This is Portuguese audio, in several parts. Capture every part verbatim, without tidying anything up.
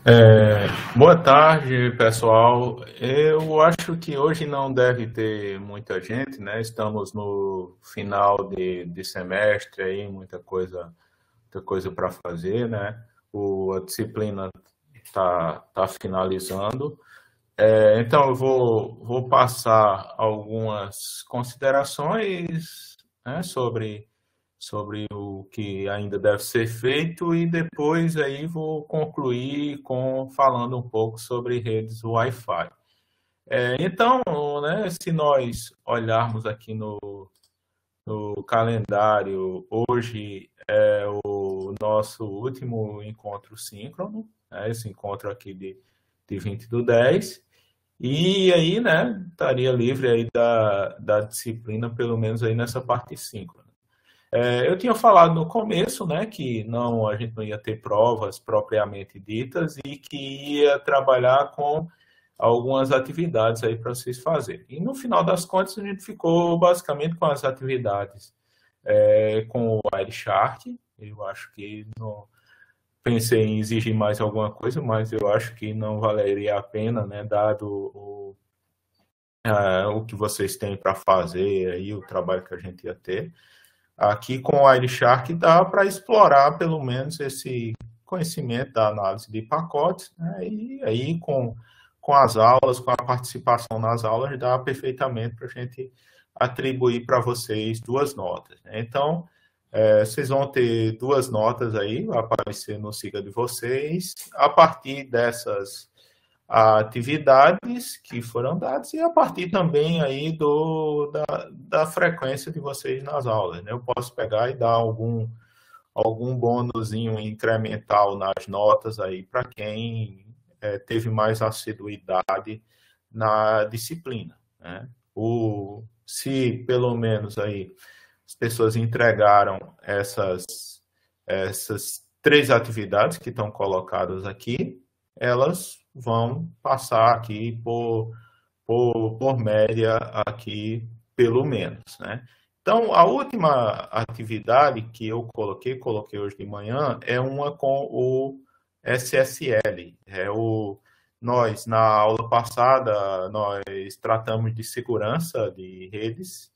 É, boa tarde, pessoal. Eu acho que hoje não deve ter muita gente, né? Estamos no final de, de semestre aí, muita coisa, muita coisa para fazer, né? O, a disciplina está tá finalizando. É, então eu vou, vou passar algumas considerações, né, sobre sobre o que ainda deve ser feito e depois aí vou concluir com falando um pouco sobre redes Wi-Fi. É, então, né, se nós olharmos aqui no, no calendário, hoje é o nosso último encontro síncrono, né, esse encontro aqui de, de vinte do dez, e aí, né, estaria livre aí da, da disciplina, pelo menos aí nessa parte síncrona. É, eu tinha falado no começo, né, que não, a gente não ia ter provas propriamente ditas e que ia trabalhar com algumas atividades aí para vocês fazerem. E no final das contas a gente ficou basicamente com as atividades é, com o Wireshark. Eu acho que não pensei em exigir mais alguma coisa, mas eu acho que não valeria a pena, né, dado o, uh, o que vocês têm para fazer aí, o trabalho que a gente ia ter. Aqui com o Wireshark dá para explorar pelo menos esse conhecimento da análise de pacotes, né? E aí com, com as aulas, com a participação nas aulas, dá perfeitamente para a gente atribuir para vocês duas notas, né? Então, é, vocês vão ter duas notas aí, vai aparecer no SIGA de vocês, a partir dessas atividades que foram dadas e a partir também aí do, da, da frequência de vocês nas aulas, né? Eu posso pegar e dar algum, algum bônusinho incremental nas notas aí para quem é, teve mais assiduidade na disciplina, né? O, se pelo menos aí as pessoas entregaram essas, essas três atividades que estão colocadas aqui, elas vão passar aqui por, por, por média aqui, pelo menos, né? Então, a última atividade que eu coloquei, coloquei hoje de manhã, é uma com o S S L. É o, nós, na aula passada, nós tratamos de segurança de redes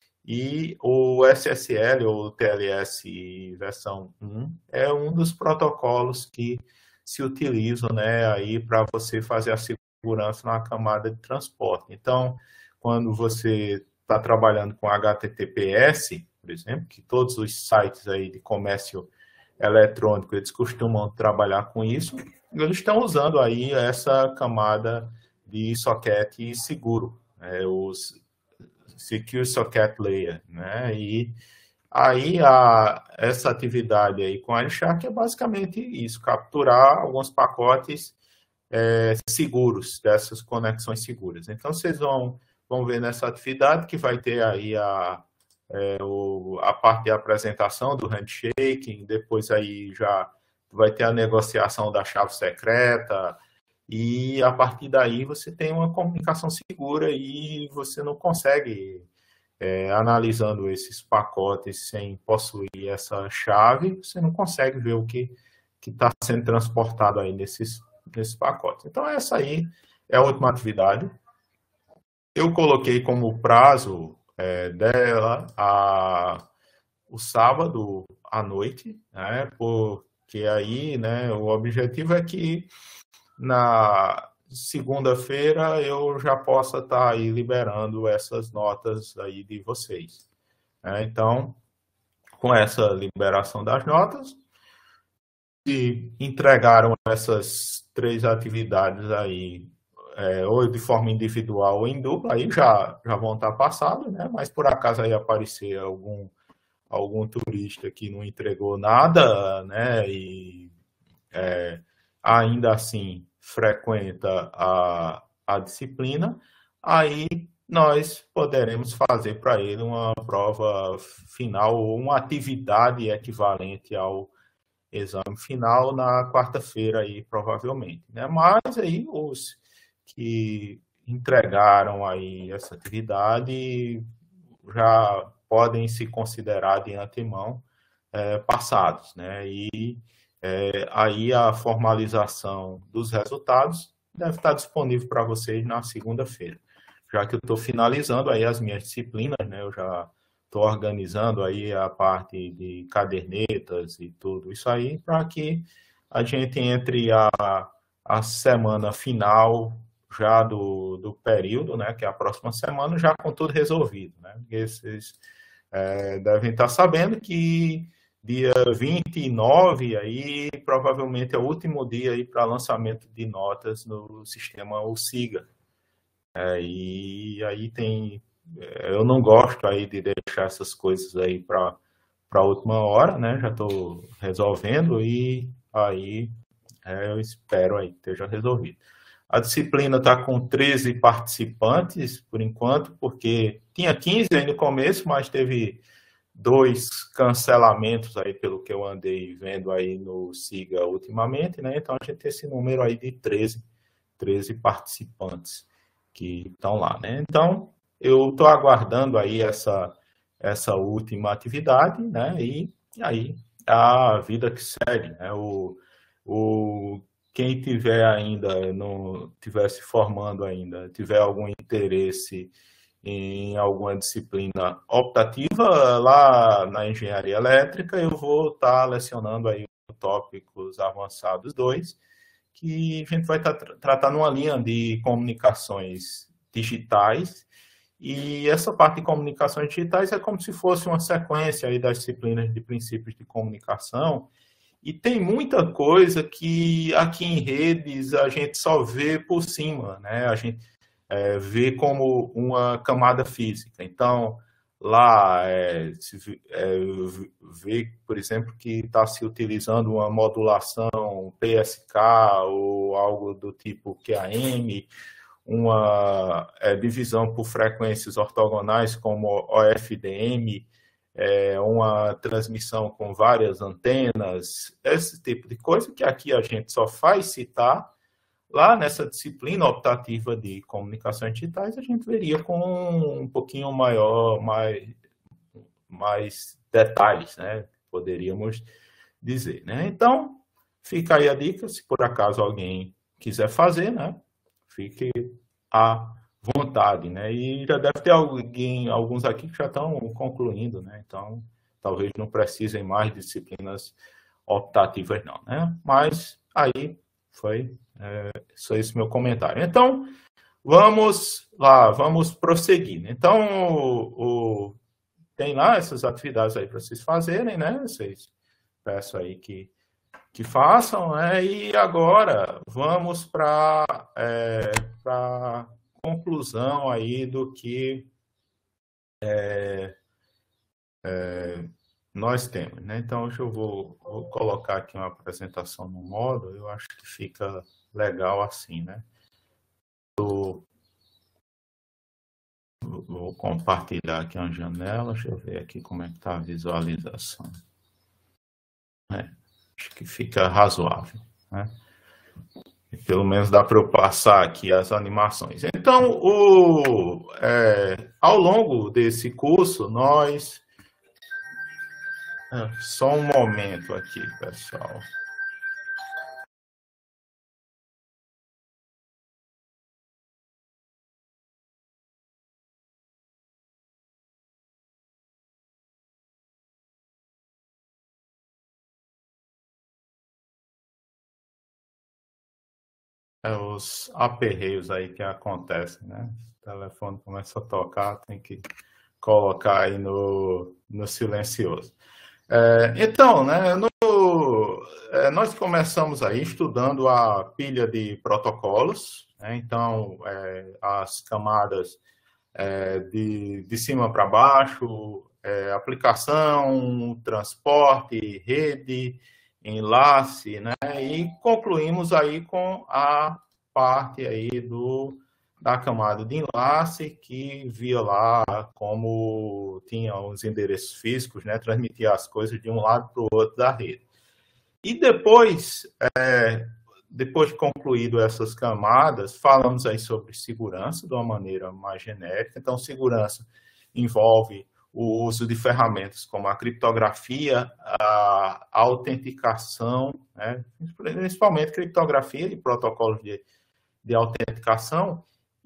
e o S S L, ou T L S versão um, é um dos protocolos que se utilizam, né, aí para você fazer a segurança na camada de transporte. Então, quando você está trabalhando com H T T P S, por exemplo, que todos os sites aí de comércio eletrônico, eles costumam trabalhar com isso, eles estão usando aí essa camada de socket seguro, né, os Secure Socket Layer, né? E aí a, essa atividade aí com a Wireshark é basicamente isso, capturar alguns pacotes é, seguros, dessas conexões seguras. Então vocês vão, vão ver nessa atividade que vai ter aí a, é, o, a parte de apresentação do handshaking, depois aí já vai ter a negociação da chave secreta, e a partir daí você tem uma comunicação segura e você não consegue, é, analisando esses pacotes sem possuir essa chave, você não consegue ver o que está sendo transportado aí nesses, nesses pacotes. Então, essa aí é a última atividade. Eu coloquei como prazo é, dela a, o sábado à noite, né, porque aí, né, o objetivo é que na segunda-feira eu já possa estar aí liberando essas notas aí de vocês, né? Então, com essa liberação das notas, se entregaram essas três atividades aí, é, ou de forma individual ou em dupla, aí já, já vão estar passados, né? Mas por acaso aí aparecer algum, algum turista que não entregou nada, né? E é, ainda assim frequenta a, a disciplina, aí nós poderemos fazer para ele uma prova final ou uma atividade equivalente ao exame final na quarta-feira aí, provavelmente, né? Mas aí os que entregaram aí essa atividade já podem se considerar de antemão é, passados, né? E é, aí a formalização dos resultados deve estar disponível para vocês na segunda-feira. Já que eu estou finalizando aí as minhas disciplinas, né? Eu já estou organizando aí a parte de cadernetas e tudo isso aí, para que a gente entre a, a semana final já do, do período, né? Que é a próxima semana, já com tudo resolvido, né? Porque vocês é, devem estar sabendo que dia vinte e nove aí provavelmente é o último dia aí para lançamento de notas no sistema o SIGA. É, e aí tem, eu não gosto aí de deixar essas coisas aí para para a última hora, né? Já estou resolvendo e aí é, eu espero aí que esteja resolvido. A disciplina está com treze participantes por enquanto, porque tinha quinze aí no começo, mas teve dois cancelamentos aí, pelo que eu andei vendo aí no SIGA ultimamente, né? Então a gente tem esse número aí de treze, treze participantes que estão lá, né? Então eu estou aguardando aí essa, essa última atividade, né? E aí a vida que segue, né? O, o, quem tiver ainda, não tiver se formando ainda, tiver algum interesse em alguma disciplina optativa lá na engenharia elétrica, eu vou estar lecionando aí tópicos avançados dois, que a gente vai estar tratando uma linha de comunicações digitais, e essa parte de comunicações digitais é como se fosse uma sequência aí das disciplinas de princípios de comunicação, e tem muita coisa que aqui em redes a gente só vê por cima, né? A gente é, vê como uma camada física. Então, lá é, se é, vê, por exemplo, que está se utilizando uma modulação P S K ou algo do tipo Q A M, uma é, divisão por frequências ortogonais como O F D M, é, uma transmissão com várias antenas, esse tipo de coisa que aqui a gente só faz citar. Lá nessa disciplina optativa de comunicações digitais, a gente veria com um pouquinho maior, mais, mais detalhes, né? Poderíamos dizer, né? Então, fica aí a dica, se por acaso alguém quiser fazer, né? Fique à vontade, né? E já deve ter alguém, alguns aqui que já estão concluindo, né? Então, talvez não precisem mais de disciplinas optativas, não, né? Mas aí foi é, só esse meu comentário. Então, vamos lá, vamos prosseguir. Então, o, o, tem lá essas atividades aí para vocês fazerem, né? Vocês peço aí que, que façam, né? E agora vamos para é, a conclusão aí do que é, é, nós temos, né? Então, hoje eu vou, vou colocar aqui uma apresentação no modo, eu acho que fica legal assim, né? Eu vou compartilhar aqui uma janela, deixa eu ver aqui como é que está a visualização. É, acho que fica razoável, né? E pelo menos dá para eu passar aqui as animações. Então, o, é, ao longo desse curso, nós... É, só um momento aqui, pessoal. É, os aperreios aí que acontecem, né? O telefone começa a tocar, tem que colocar aí no, no silencioso. É, então, né, no, é, nós começamos aí estudando a pilha de protocolos, né? Então, é, as camadas é, de, de cima para baixo, é, aplicação, transporte, rede, enlace, né? E concluímos aí com a parte aí do, da camada de enlace, que via lá como tinha os endereços físicos, né? Transmitia as coisas de um lado para o outro da rede. E depois, é, depois de concluído essas camadas, falamos aí sobre segurança de uma maneira mais genérica. Então, segurança envolve o uso de ferramentas como a criptografia, a autenticação, né, principalmente criptografia e protocolos de, de autenticação,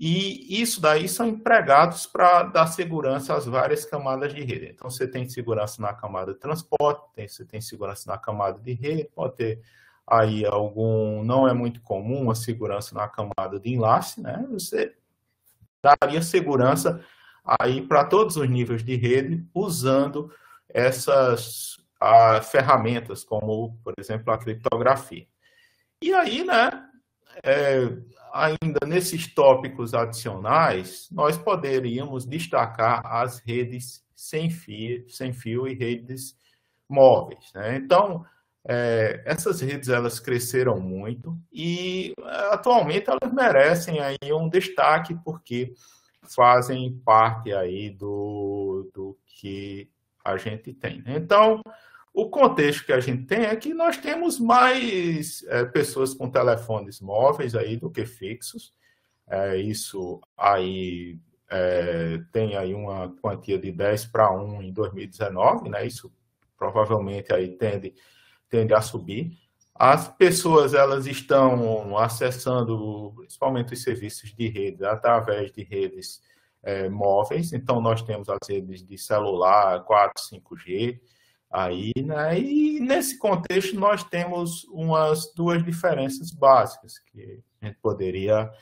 e isso daí são empregados para dar segurança às várias camadas de rede. Então, você tem segurança na camada de transporte, tem, você tem segurança na camada de rede, pode ter aí algum, não é muito comum a segurança na camada de enlace, né? Você daria segurança aí para todos os níveis de rede, usando essas a, ferramentas, como, por exemplo, a criptografia. E aí, né, é, ainda nesses tópicos adicionais, nós poderíamos destacar as redes sem fio, sem fio e redes móveis, né? Então, é, essas redes, elas cresceram muito e, atualmente, elas merecem aí um destaque, porque fazem parte aí do, do que a gente tem. Então, o contexto que a gente tem é que nós temos mais é, pessoas com telefones móveis aí do que fixos. É, isso aí é, tem aí uma quantia de dez para um em dois mil e dezenove, né? Isso provavelmente aí tende, tende a subir. As pessoas, elas estão acessando principalmente os serviços de rede através de redes é, móveis. Então, nós temos as redes de celular, quatro, cinco G, aí, né? E nesse contexto nós temos umas duas diferenças básicas que a gente poderia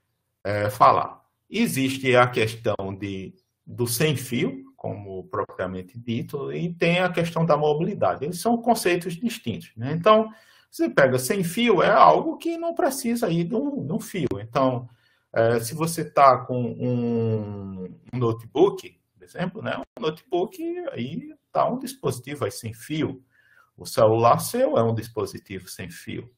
é, falar. Existe a questão de, do sem fio, como propriamente dito, e tem a questão da mobilidade. Eles são conceitos distintos, né? Então, você pega sem fio, é algo que não precisa ir de um, de um fio. Então, é, se você está com um, um notebook, por exemplo, né? Um notebook, aí está um dispositivo aí sem fio. O celular seu é um dispositivo sem fio.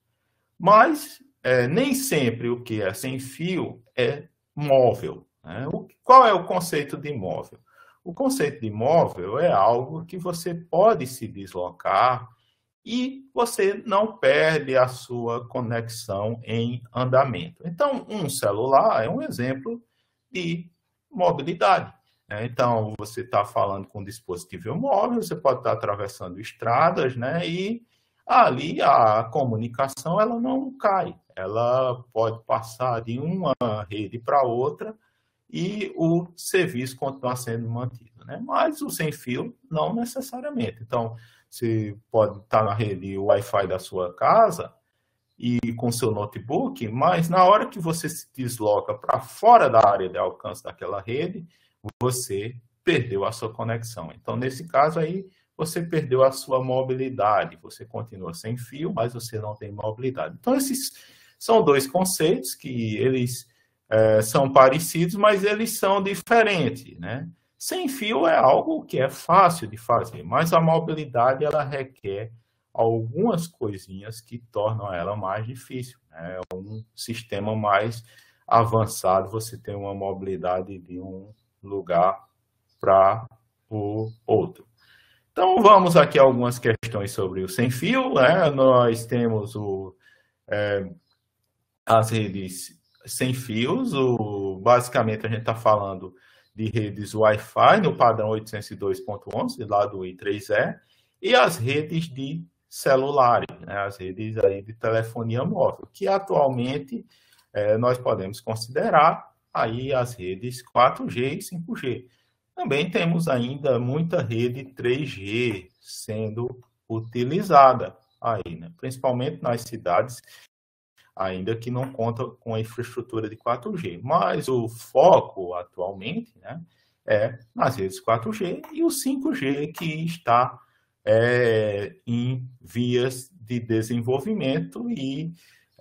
Mas é, nem sempre o que é sem fio é móvel, né? O, qual é o conceito de móvel? O conceito de móvel é algo que você pode se deslocar e você não perde a sua conexão em andamento. Então, um celular é um exemplo de mobilidade. Então, você está falando com um dispositivo móvel, você pode estar atravessando estradas, né? E ali a comunicação, ela não cai. Ela pode passar de uma rede para outra e o serviço continua sendo mantido, né? Mas o sem fio, não necessariamente. Então, você pode estar na rede Wi-Fi da sua casa e com seu notebook, mas na hora que você se desloca para fora da área de alcance daquela rede, você perdeu a sua conexão. Então, nesse caso aí, você perdeu a sua mobilidade. Você continua sem fio, mas você não tem mobilidade. Então, esses são dois conceitos que eles é, são parecidos, mas eles são diferentes, né? Sem fio é algo que é fácil de fazer, mas a mobilidade, ela requer algumas coisinhas que tornam ela mais difícil, né? É um sistema mais avançado, você tem uma mobilidade de um lugar para o outro. Então, vamos aqui a algumas questões sobre o sem fio, né? Nós temos o, é, as redes sem fios, o, basicamente a gente está falando de redes Wi-Fi no padrão oitocentos e dois ponto onze, lá do I três E, e as redes de celulares, né? As redes aí de telefonia móvel, que atualmente é, nós podemos considerar aí as redes quatro G e cinco G. Também temos ainda muita rede três G sendo utilizada aí, né? Principalmente nas cidades, ainda que não conta com a infraestrutura de quatro G. Mas o foco atualmente, né, é nas redes quatro G e o cinco G, que está é, em vias de desenvolvimento e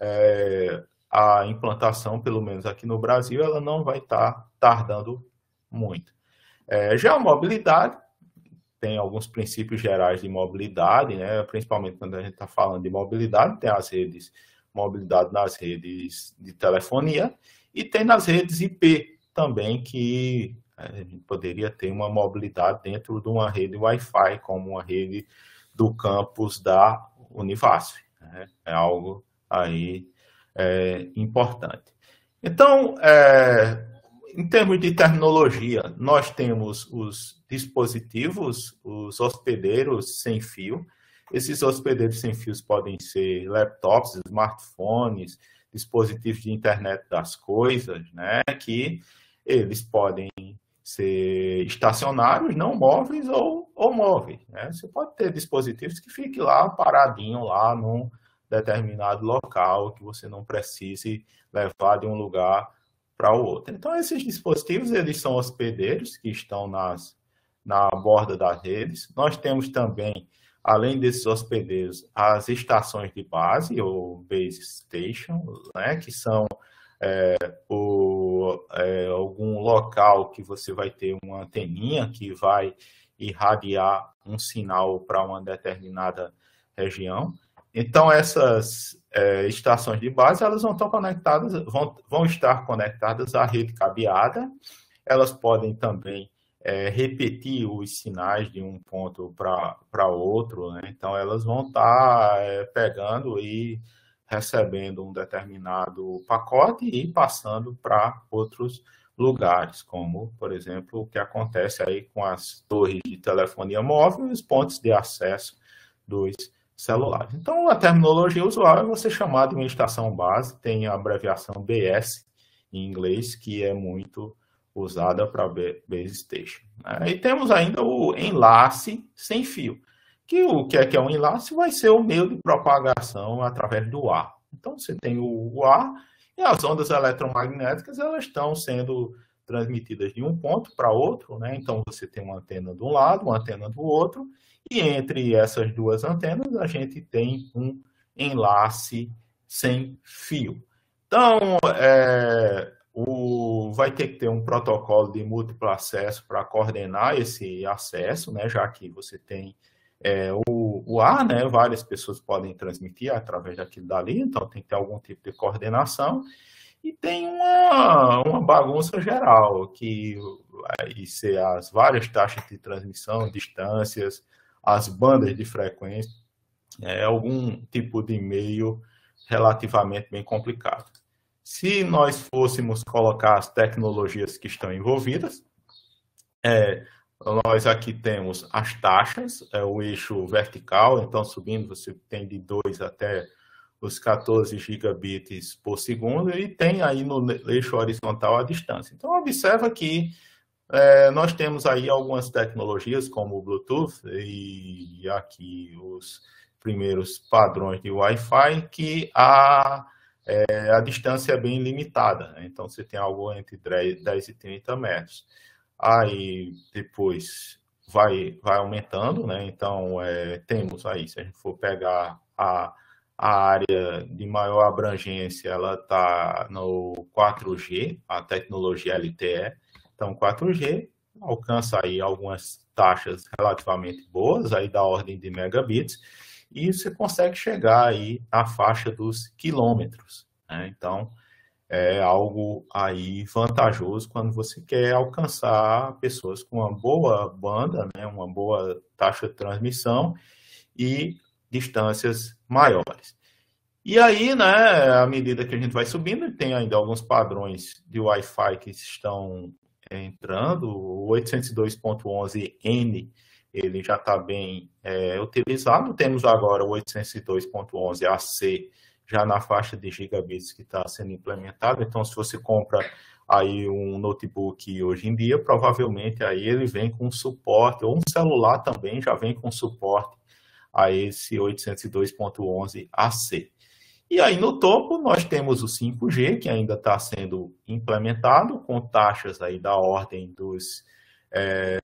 é, a implantação, pelo menos aqui no Brasil, ela não vai estar tardando muito. É, já a mobilidade, tem alguns princípios gerais de mobilidade, né? Principalmente quando a gente está falando de mobilidade, tem as redes, mobilidade nas redes de telefonia, e tem nas redes I P também, que a gente poderia ter uma mobilidade dentro de uma rede Wi-Fi, como uma rede do campus da Univasf, né? É algo aí é, importante. Então, é, em termos de tecnologia, nós temos os dispositivos, os hospedeiros sem fio. Esses hospedeiros sem fios podem ser laptops, smartphones, dispositivos de internet das coisas, né, que eles podem ser estacionários, não móveis ou, ou móveis, né? Você pode ter dispositivos que fiquem lá paradinho, lá num determinado local, que você não precise levar de um lugar para o outro. Então, esses dispositivos, eles são hospedeiros que estão nas, na borda das redes. Nós temos também, além desses hospedeiros, as estações de base, ou base station, né, que são é, o, é, algum local que você vai ter uma anteninha que vai irradiar um sinal para uma determinada região. Então, essas é, estações de base, elas vão estar conectadas, vão, vão estar conectadas à rede cabeada. Elas podem também é, repetir os sinais de um ponto para outro, né? Então, elas vão estar é, pegando e recebendo um determinado pacote e passando para outros lugares, como, por exemplo, o que acontece aí com as torres de telefonia móvel e os pontos de acesso dos celulares. Então, a terminologia usual é você chamar de uma estação base, tem a abreviação B S em inglês, que é muito usada para base station. E temos ainda o enlace sem fio, que o que é que é um enlace? Vai ser o meio de propagação através do ar. Então, você tem o ar e as ondas eletromagnéticas, elas estão sendo transmitidas de um ponto para outro, né? Então, você tem uma antena de um lado, uma antena do outro, e entre essas duas antenas, a gente tem um enlace sem fio. Então, é, o, vai ter que ter um protocolo de múltiplo acesso para coordenar esse acesso, né? Já que você tem é, o, o ar, né? Várias pessoas podem transmitir através daquilo dali, então tem que ter algum tipo de coordenação. E tem uma, uma bagunça geral, que vai ser as várias taxas de transmissão, distâncias, as bandas de frequência, é algum tipo de meio relativamente bem complicado. Se nós fôssemos colocar as tecnologias que estão envolvidas, é, nós aqui temos as taxas, é, o eixo vertical, então subindo você tem de dois até os quatorze gigabits por segundo, e tem aí no eixo horizontal a distância. Então, observa que é, nós temos aí algumas tecnologias, como o Bluetooth, e aqui os primeiros padrões de Wi-Fi, que a, é, a distância é bem limitada, né? Então, você tem algo entre dez e trinta metros. Aí, depois, vai, vai aumentando, né? Então, é, temos aí, se a gente for pegar a A área de maior abrangência, ela está no quatro G, a tecnologia L T E. Então, quatro G alcança aí algumas taxas relativamente boas, aí da ordem de megabits, e você consegue chegar aí à faixa dos quilômetros, né? Então, é algo aí vantajoso quando você quer alcançar pessoas com uma boa banda, né? Uma boa taxa de transmissão e distâncias maiores. E aí, né, à medida que a gente vai subindo, tem ainda alguns padrões de Wi-Fi que estão entrando. O oitocentos e dois ponto onze N, ele já está bem é, utilizado. Temos agora o oitocentos e dois ponto onze A C, já na faixa de gigabits que está sendo implementado. Então, se você compra aí um notebook hoje em dia, provavelmente aí ele vem com suporte, ou um celular também já vem com suporte a esse oitocentos e dois ponto onze A C. E aí no topo nós temos o cinco G, que ainda está sendo implementado, com taxas aí da ordem dos, é,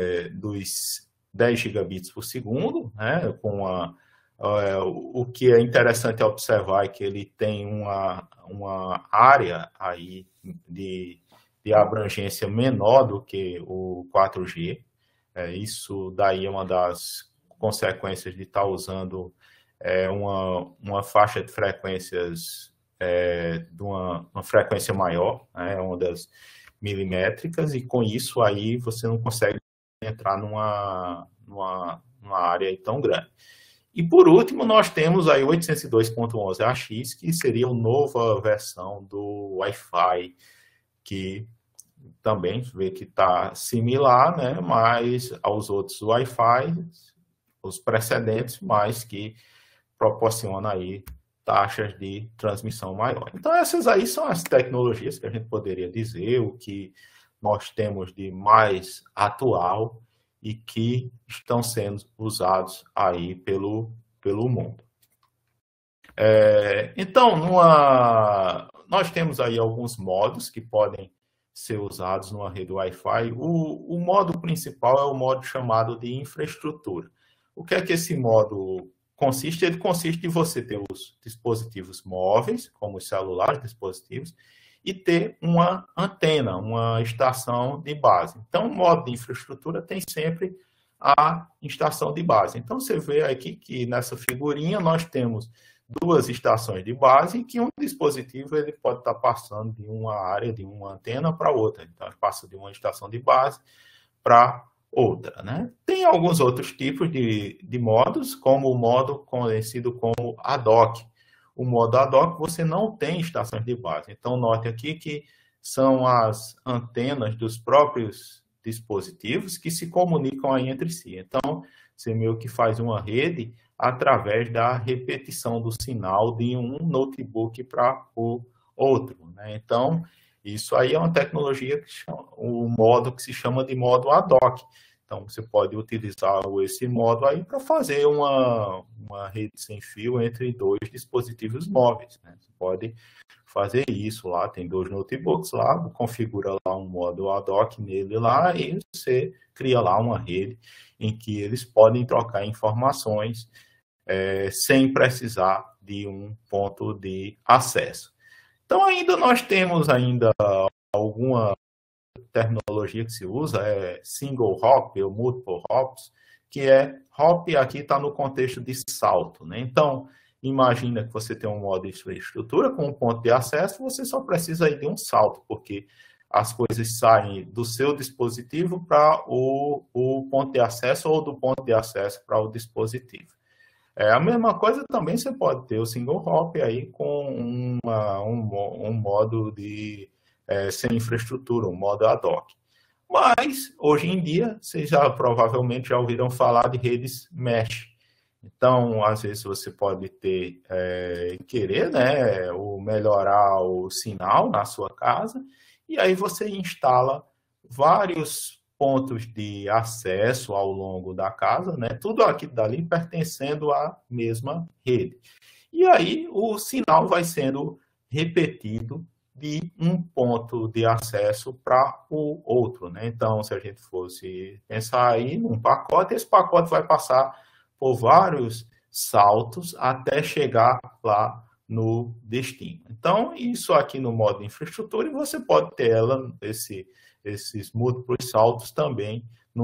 dos dez gigabits por segundo, né? Com a, é, o que é interessante observar é que ele tem uma, uma área aí de, de abrangência menor do que o quatro G. É, isso daí é uma das consequências de estar usando é, uma, uma faixa de frequências é, de uma, uma frequência maior, né, ondas milimétricas, e com isso aí você não consegue entrar numa, numa, numa área tão grande. E por último, nós temos aí o oitocentos e dois ponto onze A X, que seria a nova versão do Wi-Fi, que também vê que está similar, né, mas aos outros Wi-Fi, os precedentes, mas que proporciona aí taxas de transmissão maior. Então, essas aí são as tecnologias que a gente poderia dizer, o que nós temos de mais atual e que estão sendo usados aí pelo, pelo mundo. É, então, numa, nós temos aí alguns modos que podem ser usados numa rede Wi-Fi. O, o modo principal é o modo chamado de infraestrutura. O que é que esse modo consiste? Ele consiste em você ter os dispositivos móveis, como os celulares, dispositivos, e ter uma antena, uma estação de base. Então, o modo de infraestrutura tem sempre a estação de base. Então, você vê aqui que nessa figurinha nós temos duas estações de base, que um dispositivo ele pode estar passando de uma área, de uma antena para outra. Então, ele passa de uma estação de base para outra, né? Tem alguns outros tipos de, de modos, como o modo conhecido como ad hoc. O modo ad hoc você não tem estações de base. Então, note aqui que são as antenas dos próprios dispositivos que se comunicam aí entre si. Então, você meio que faz uma rede através da repetição do sinal de um notebook para o outro, né? Então, isso aí é uma tecnologia, que chama, o modo que se chama de modo ad hoc. Então, você pode utilizar esse modo aí para fazer uma, uma rede sem fio entre dois dispositivos móveis, né? Você pode fazer isso lá, tem dois notebooks lá, configura lá um modo ad hoc nele lá e você cria lá uma rede em que eles podem trocar informações é, sem precisar de um ponto de acesso. Então, ainda nós temos ainda alguma tecnologia que se usa, é single hop ou multiple hops, que é hop aqui está no contexto de salto, né? Então, imagina que você tem um modo de infraestrutura com um ponto de acesso, você só precisa aí de um salto, porque as coisas saem do seu dispositivo para o, o ponto de acesso ou do ponto de acesso para o dispositivo. É, a mesma coisa também você pode ter o single hop aí com uma, um, um modo de é, sem infraestrutura, um modo ad hoc. Mas, hoje em dia, vocês já provavelmente já ouviram falar de redes mesh. Então, às vezes você pode ter, é, querer, né, ou melhorar o sinal na sua casa, e aí você instala vários pontos de acesso ao longo da casa, né? Tudo aqui dali pertencendo à mesma rede. E aí o sinal vai sendo repetido de um ponto de acesso para o outro, né? Então, se a gente fosse pensar aí num pacote, esse pacote vai passar por vários saltos até chegar lá no destino. Então, isso aqui no modo de infraestrutura, e você pode ter ela, esse esses múltiplos saltos também no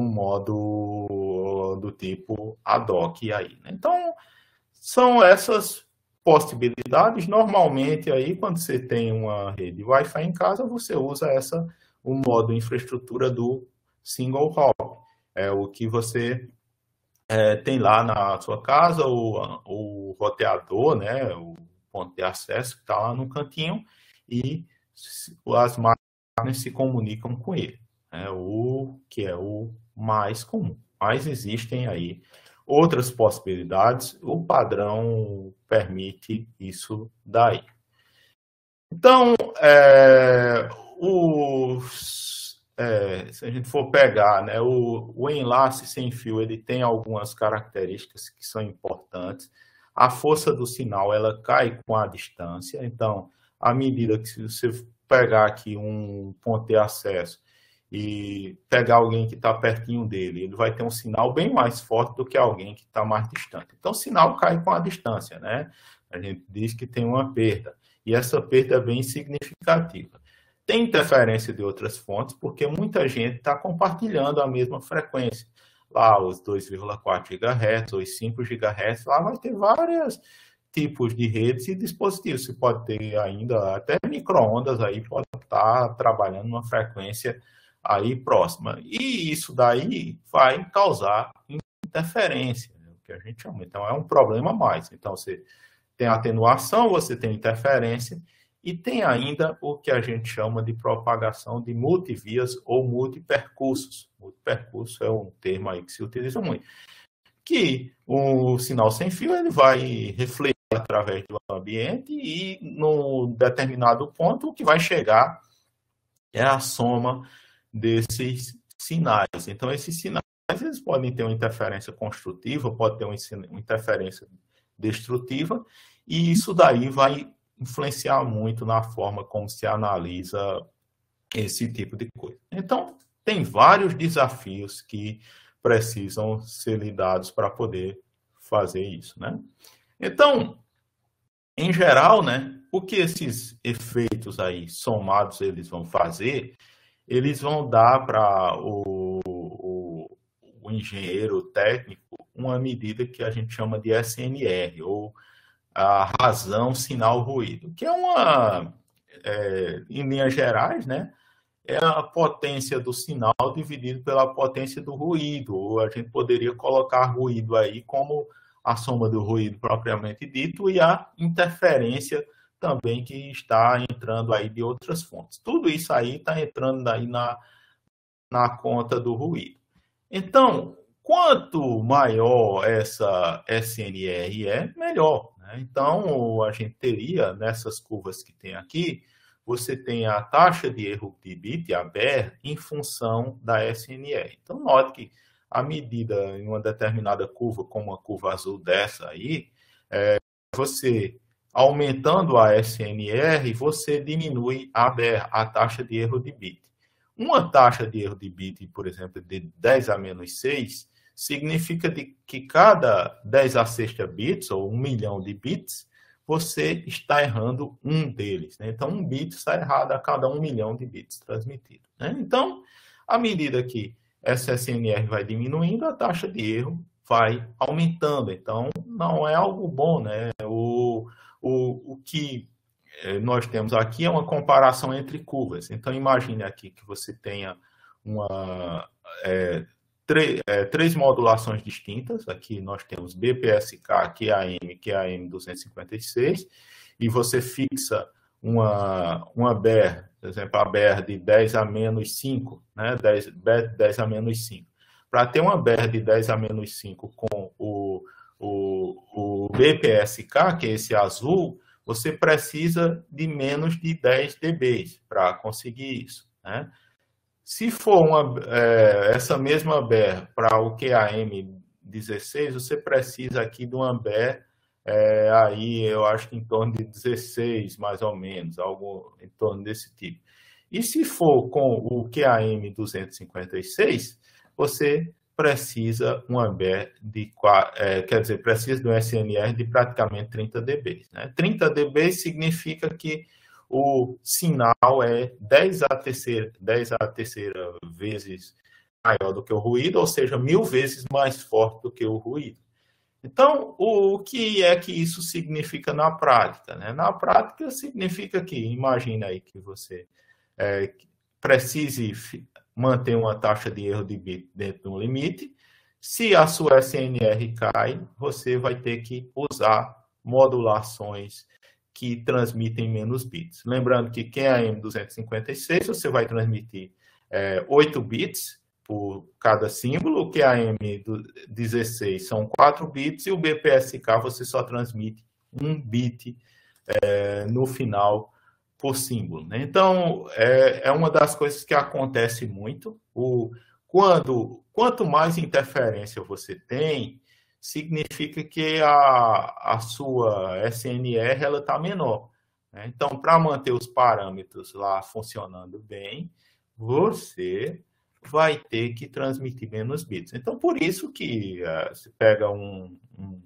modo do tipo ad hoc aí, né? Então, são essas possibilidades. Normalmente, aí, quando você tem uma rede Wi-Fi em casa, você usa essa, o modo infraestrutura do single hop. É o que você é, tem lá na sua casa, o, o roteador, né, o ponto de acesso que está lá no cantinho, e as máquinas se comunicam com ele, né? O que é o mais comum. Mas existem aí outras possibilidades, o padrão permite isso daí. Então, é, os, é, se a gente for pegar, né, o, o enlace sem fio, ele tem algumas características que são importantes. A força do sinal, ela cai com a distância, então, à medida que você pegar aqui um ponto de acesso e pegar alguém que está pertinho dele, ele vai ter um sinal bem mais forte do que alguém que está mais distante. Então, o sinal cai com a distância, né? A gente diz que tem uma perda, e essa perda é bem significativa. Tem interferência de outras fontes, porque muita gente está compartilhando a mesma frequência. Lá, os dois vírgula quatro gigahertz, os cinco gigahertz, lá vai ter várias tipos de redes e dispositivos. Você pode ter ainda até micro-ondas aí, pode estar trabalhando numa frequência aí próxima. E isso daí vai causar interferência, né, o que a gente chama. Então, é um problema a mais. Então, você tem atenuação, você tem interferência, E tem ainda o que a gente chama de propagação de multivias ou multipercursos. Multipercurso é um termo aí que se utiliza muito. Que o sinal sem fio ele vai refletir através do ambiente e, num determinado ponto, o que vai chegar é a soma desses sinais. Então, esses sinais eles podem ter uma interferência construtiva, pode ter uma interferência destrutiva, e isso daí vai influenciar muito na forma como se analisa esse tipo de coisa. Então, tem vários desafios que precisam ser lidados para poder fazer isso, né? Então, em geral, né, o que esses efeitos aí somados eles vão fazer, eles vão dar para o, o, o engenheiro técnico uma medida que a gente chama de S N R, ou a razão sinal-ruído, que é uma, é, em linhas gerais, né, é a potência do sinal dividido pela potência do ruído, ou a gente poderia colocar ruído aí como a soma do ruído propriamente dito e a interferência também que está entrando aí de outras fontes. Tudo isso aí está entrando aí na, na conta do ruído. Então, quanto maior essa S N R é, melhor, né? Então, a gente teria, nessas curvas que tem aqui, você tem a taxa de erro de bit, a B E R, em função da S N R. Então, note que a medida em uma determinada curva, como uma curva azul dessa aí, é, você, aumentando a S N R, você diminui a B E R, a taxa de erro de bit. Uma taxa de erro de bit, por exemplo, de dez a menos seis, significa de que cada dez a sexta bits, ou um milhão de bits, você está errando um deles, né? Então, um bit está errado a cada um milhão de bits transmitidos, né? Então, à medida que essa S N R vai diminuindo, a taxa de erro vai aumentando. Então, não é algo bom, né? O, o, o que nós temos aqui é uma comparação entre curvas. Então, imagine aqui que você tenha uma, é, três, é, três modulações distintas. Aqui nós temos B P S K, Q A M, Q A M duzentos e cinquenta e seis, e você fixa uma, uma B E R, por exemplo, a B E R de dez a menos cinco, né? dez, dez a menos cinco. Para ter uma B E R de dez a menos cinco com o, o, o B P S K, que é esse azul, você precisa de menos de dez decibéis para conseguir isso, né? Se for uma, é, essa mesma B E R para o Q A M dezesseis, você precisa aqui de uma B E R, é, aí eu acho que em torno de dezesseis, mais ou menos, algo em torno desse tipo. E se for com o Q A M duzentos e cinquenta e seis, você precisa uma B E R de, é, quer dizer, precisa de um S N R de praticamente trinta decibéis, né? trinta decibéis significa que o sinal é dez a terceira, dez a terceira vezes maior do que o ruído, ou seja, mil vezes mais forte do que o ruído. Então, o que é que isso significa na prática, né? Na prática, significa que, imagine aí que você é, precise manter uma taxa de erro de bit dentro de um limite. Se a sua S N R cai, você vai ter que usar modulações que transmitem menos bits. Lembrando que Q A M duzentos e cinquenta e seis, você vai transmitir é, oito bits por cada símbolo, o Q A M dezesseis são quatro bits, e o B P S K você só transmite um bit é, no final por símbolo, né? Então, é, é uma das coisas que acontece muito. O, quando, quanto mais interferência você tem, significa que a, a sua S N R ela está menor, né? Então, para manter os parâmetros lá funcionando bem, você vai ter que transmitir menos bits. Então, por isso que uh, se pega um, um,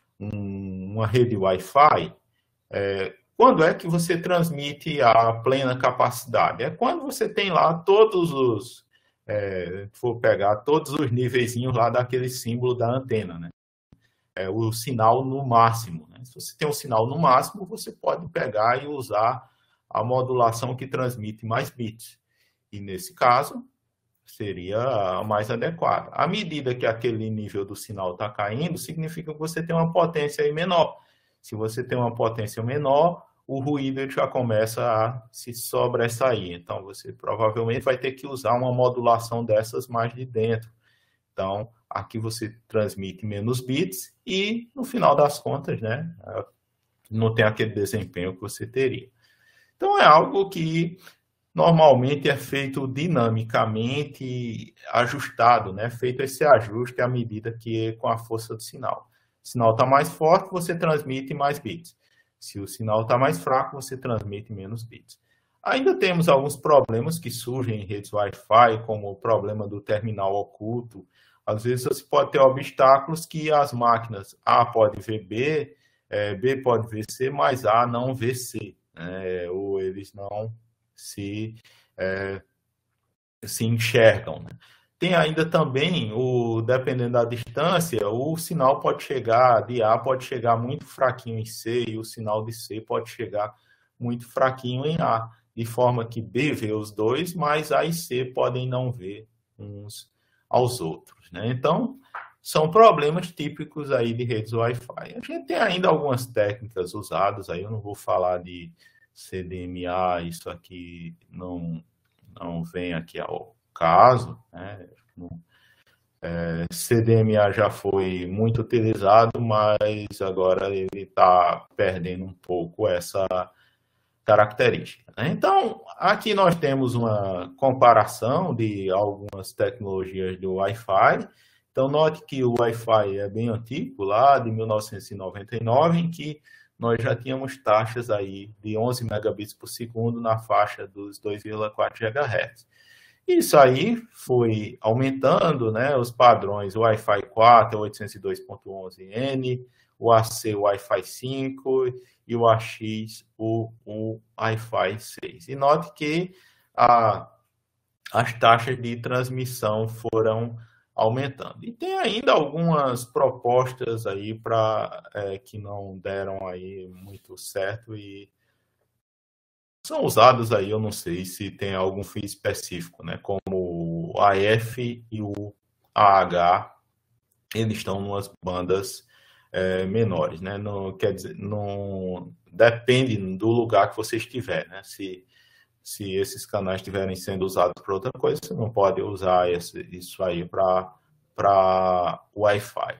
um, uma rede Wi-Fi, é, quando é que você transmite a plena capacidade? É quando você tem lá todos os, é, for pegar todos os niveizinhos lá daquele símbolo da antena, né? É, o sinal no máximo, né? Se você tem um sinal no máximo, você pode pegar e usar a modulação que transmite mais bits. E nesse caso, seria a mais adequada. À medida que aquele nível do sinal está caindo, significa que você tem uma potência aí menor. Se você tem uma potência menor, o ruído ele já começa a se sobressair. Então, você provavelmente vai ter que usar uma modulação dessas mais de dentro. Então, aqui você transmite menos bits e, no final das contas, né, não tem aquele desempenho que você teria. Então, é algo que normalmente é feito dinamicamente ajustado, né? Feito esse ajuste à medida que com a força do sinal. O sinal está mais forte, você transmite mais bits. Se o sinal está mais fraco, você transmite menos bits. Ainda temos alguns problemas que surgem em redes Wi-Fi, como o problema do terminal oculto. Às vezes você pode ter obstáculos que as máquinas A pode ver B, B pode ver C, mas A não vê C, né? Ou eles não se, é, se enxergam, né? Tem ainda também, o, dependendo da distância, o sinal pode chegar, de A pode chegar muito fraquinho em C e o sinal de C pode chegar muito fraquinho em A, de forma que B vê os dois, mas A e C podem não ver uns aos outros, né? Então, são problemas típicos aí de redes Wi-Fi. A gente tem ainda algumas técnicas usadas, aí eu não vou falar de C D M A, isso aqui não, não vem aqui ao caso, né? É, C D M A já foi muito utilizado, mas agora ele está perdendo um pouco essa característica, né? Então, aqui nós temos uma comparação de algumas tecnologias do Wi-Fi. Então, note que o Wi-Fi é bem antigo, lá de mil novecentos e noventa e nove, em que nós já tínhamos taxas aí de onze megabits por segundo na faixa dos dois vírgula quatro gigahertz. Isso aí foi aumentando, né? Os padrões, o Wi-Fi quatro é oitocentos e dois ponto onze N, o A C o Wi-Fi cinco e o A X o, o Wi-Fi seis. E note que a, as taxas de transmissão foram aumentando. E tem ainda algumas propostas aí para é, que não deram aí muito certo e são usados aí, eu não sei se tem algum fim específico, né? Como o A F e o A H, eles estão em umas bandas é, menores, né? Não, quer dizer, não depende do lugar que você estiver, né? Se, se esses canais estiverem sendo usados para outra coisa, você não pode usar esse, isso aí para Wi-Fi.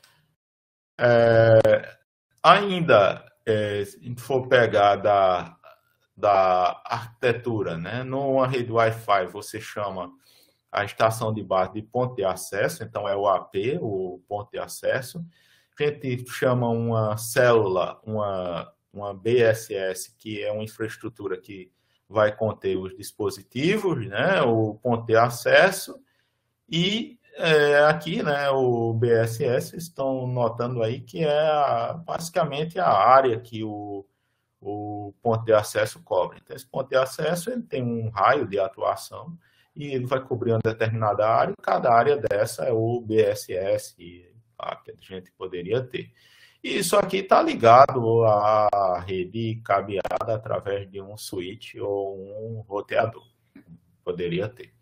É, ainda, é, se for pegar da da arquitetura, né? Numa rede Wi-Fi, você chama a estação de base de ponto de acesso, então é o A P, o ponto de acesso. A gente chama uma célula, uma, uma B S S, que é uma infraestrutura que vai conter os dispositivos, né? O ponto de acesso. E é, aqui, né, o B S S, estão notando aí que é a, basicamente a área que o o ponto de acesso cobre. Então, esse ponto de acesso ele tem um raio de atuação e ele vai cobrir uma determinada área, e cada área dessa é o B S S tá, que a gente poderia ter. E isso aqui está ligado à rede cabeada através de um switch ou um roteador. Poderia ter.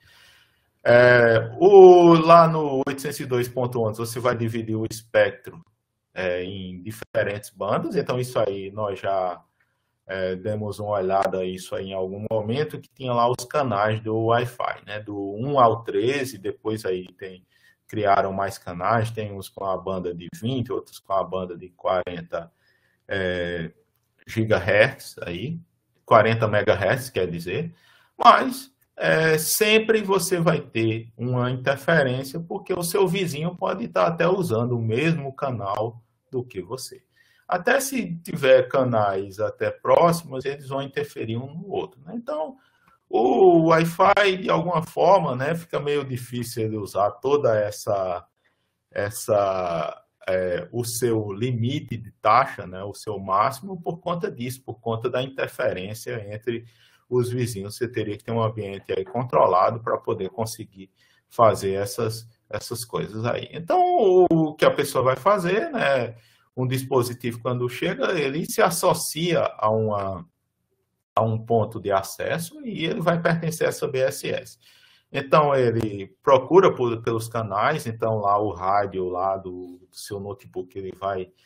É, o, lá no oitocentos e dois ponto onze você vai dividir o espectro é, em diferentes bandas, então isso aí nós já É, demos uma olhada a isso aí em algum momento, que tinha lá os canais do Wi-Fi, né? Do um ao treze, depois aí tem, criaram mais canais, tem uns com a banda de vinte, outros com a banda de quarenta é, gigahertz, aí, quarenta megahertz, quer dizer, mas é, sempre você vai ter uma interferência, porque o seu vizinho pode estar até usando o mesmo canal do que você. Até se tiver canais até próximos, eles vão interferir um no outro, né? Então, o Wi-Fi, de alguma forma, né, fica meio difícil de usar toda essa, essa é, o seu limite de taxa, né, o seu máximo, por conta disso, por conta da interferência entre os vizinhos. Você teria que ter um ambiente aí controlado para poder conseguir fazer essas, essas coisas aí. Então, o que a pessoa vai fazer, né? Um dispositivo, quando chega, ele se associa a, uma, a um ponto de acesso e ele vai pertencer a essa B S S. Então, ele procura por, pelos canais, então lá o rádio lá do, do seu notebook, ele vai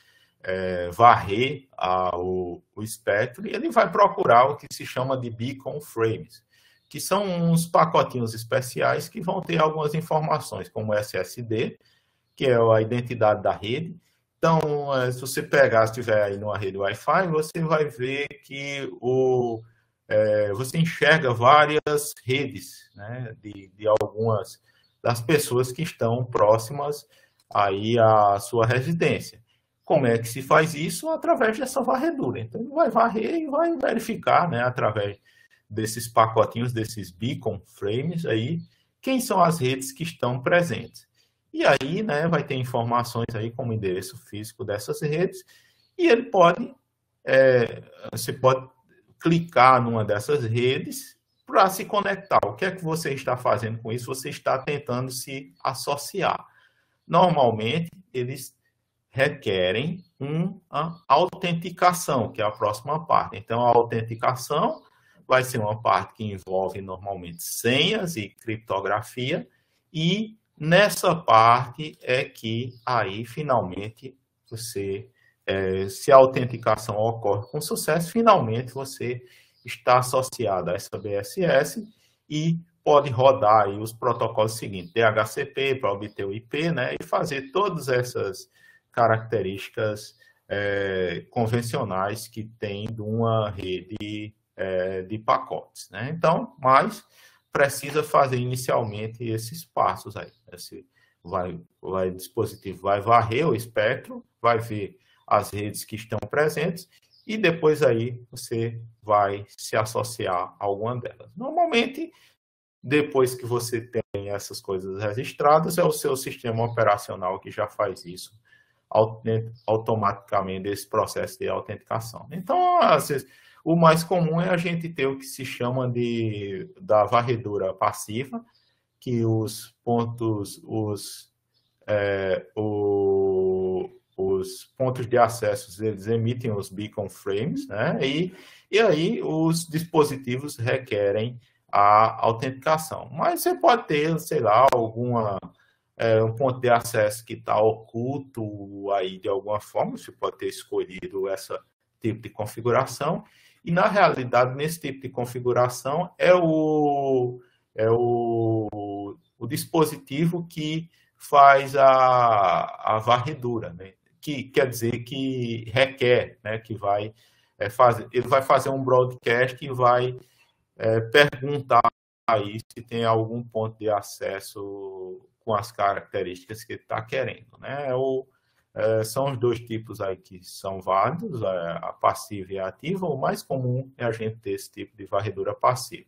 é, varrer a, o, o espectro, e ele vai procurar o que se chama de beacon frames, que são uns pacotinhos especiais que vão ter algumas informações, como S S D, que é a identidade da rede. Então, se você pegar, se estiver aí numa rede Wi-Fi, você vai ver que o, é, você enxerga várias redes, né, de, de algumas das pessoas que estão próximas aí à sua residência. Como é que se faz isso? Através dessa varredura. Então, ele vai varrer e vai verificar, né, através desses pacotinhos, desses beacon frames aí, quem são as redes que estão presentes. E aí, né, vai ter informações aí como o endereço físico dessas redes, e ele pode, é, você pode clicar numa dessas redes para se conectar. O que é que você está fazendo com isso? Você está tentando se associar. Normalmente, eles requerem uma autenticação, que é a próxima parte. Então, a autenticação vai ser uma parte que envolve normalmente senhas e criptografia, e nessa parte é que aí finalmente você, é, se a autenticação ocorre com sucesso, finalmente você está associado a essa B S S e pode rodar aí os protocolos seguintes, D H C P para obter o I P, né, e fazer todas essas características é, convencionais que tem de uma rede é, de pacotes, né? Então, mas precisa fazer inicialmente esses passos aí. Esse vai, vai, o dispositivo vai varrer o espectro, vai ver as redes que estão presentes e depois aí você vai se associar a alguma delas. Normalmente, depois que você tem essas coisas registradas, é o seu sistema operacional que já faz isso automaticamente, esse processo de autenticação. Então, às vezes, o mais comum é a gente ter o que se chama de da varredura passiva, que os pontos, os, é, o, os pontos de acesso, eles emitem os beacon frames, né? E, e aí os dispositivos requerem a autenticação. Mas você pode ter, sei lá, alguma é, um ponto de acesso que está oculto aí de alguma forma, você pode ter escolhido esse tipo de configuração. E, na realidade, nesse tipo de configuração, é o, é o, o dispositivo que faz a, a varredura, né? Que quer dizer que requer, né? Que vai é, fazer, ele vai fazer um broadcast e vai é, perguntar aí se tem algum ponto de acesso com as características que ele está querendo, né? É o, É, são os dois tipos aí que são válidos, a passiva e a ativa. O mais comum é a gente ter esse tipo de varredura passiva.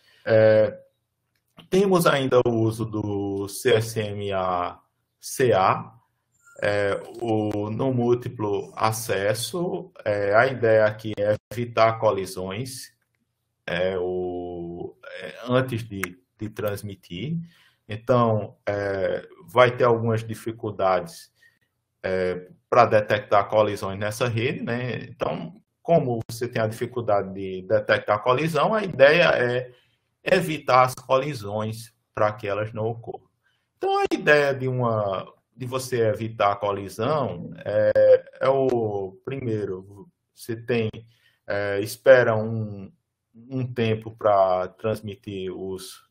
É, temos ainda o uso do C S M A C A, é, o, no múltiplo acesso. É, a ideia aqui é evitar colisões é, o, é, antes de, de transmitir. Então, é, vai ter algumas dificuldades É, para detectar colisões nessa rede, né? Então, como você tem a dificuldade de detectar colisão, a ideia é evitar as colisões para que elas não ocorram. Então, a ideia de, uma, de você evitar a colisão é, é o primeiro, você tem, é, espera um, um tempo para transmitir os,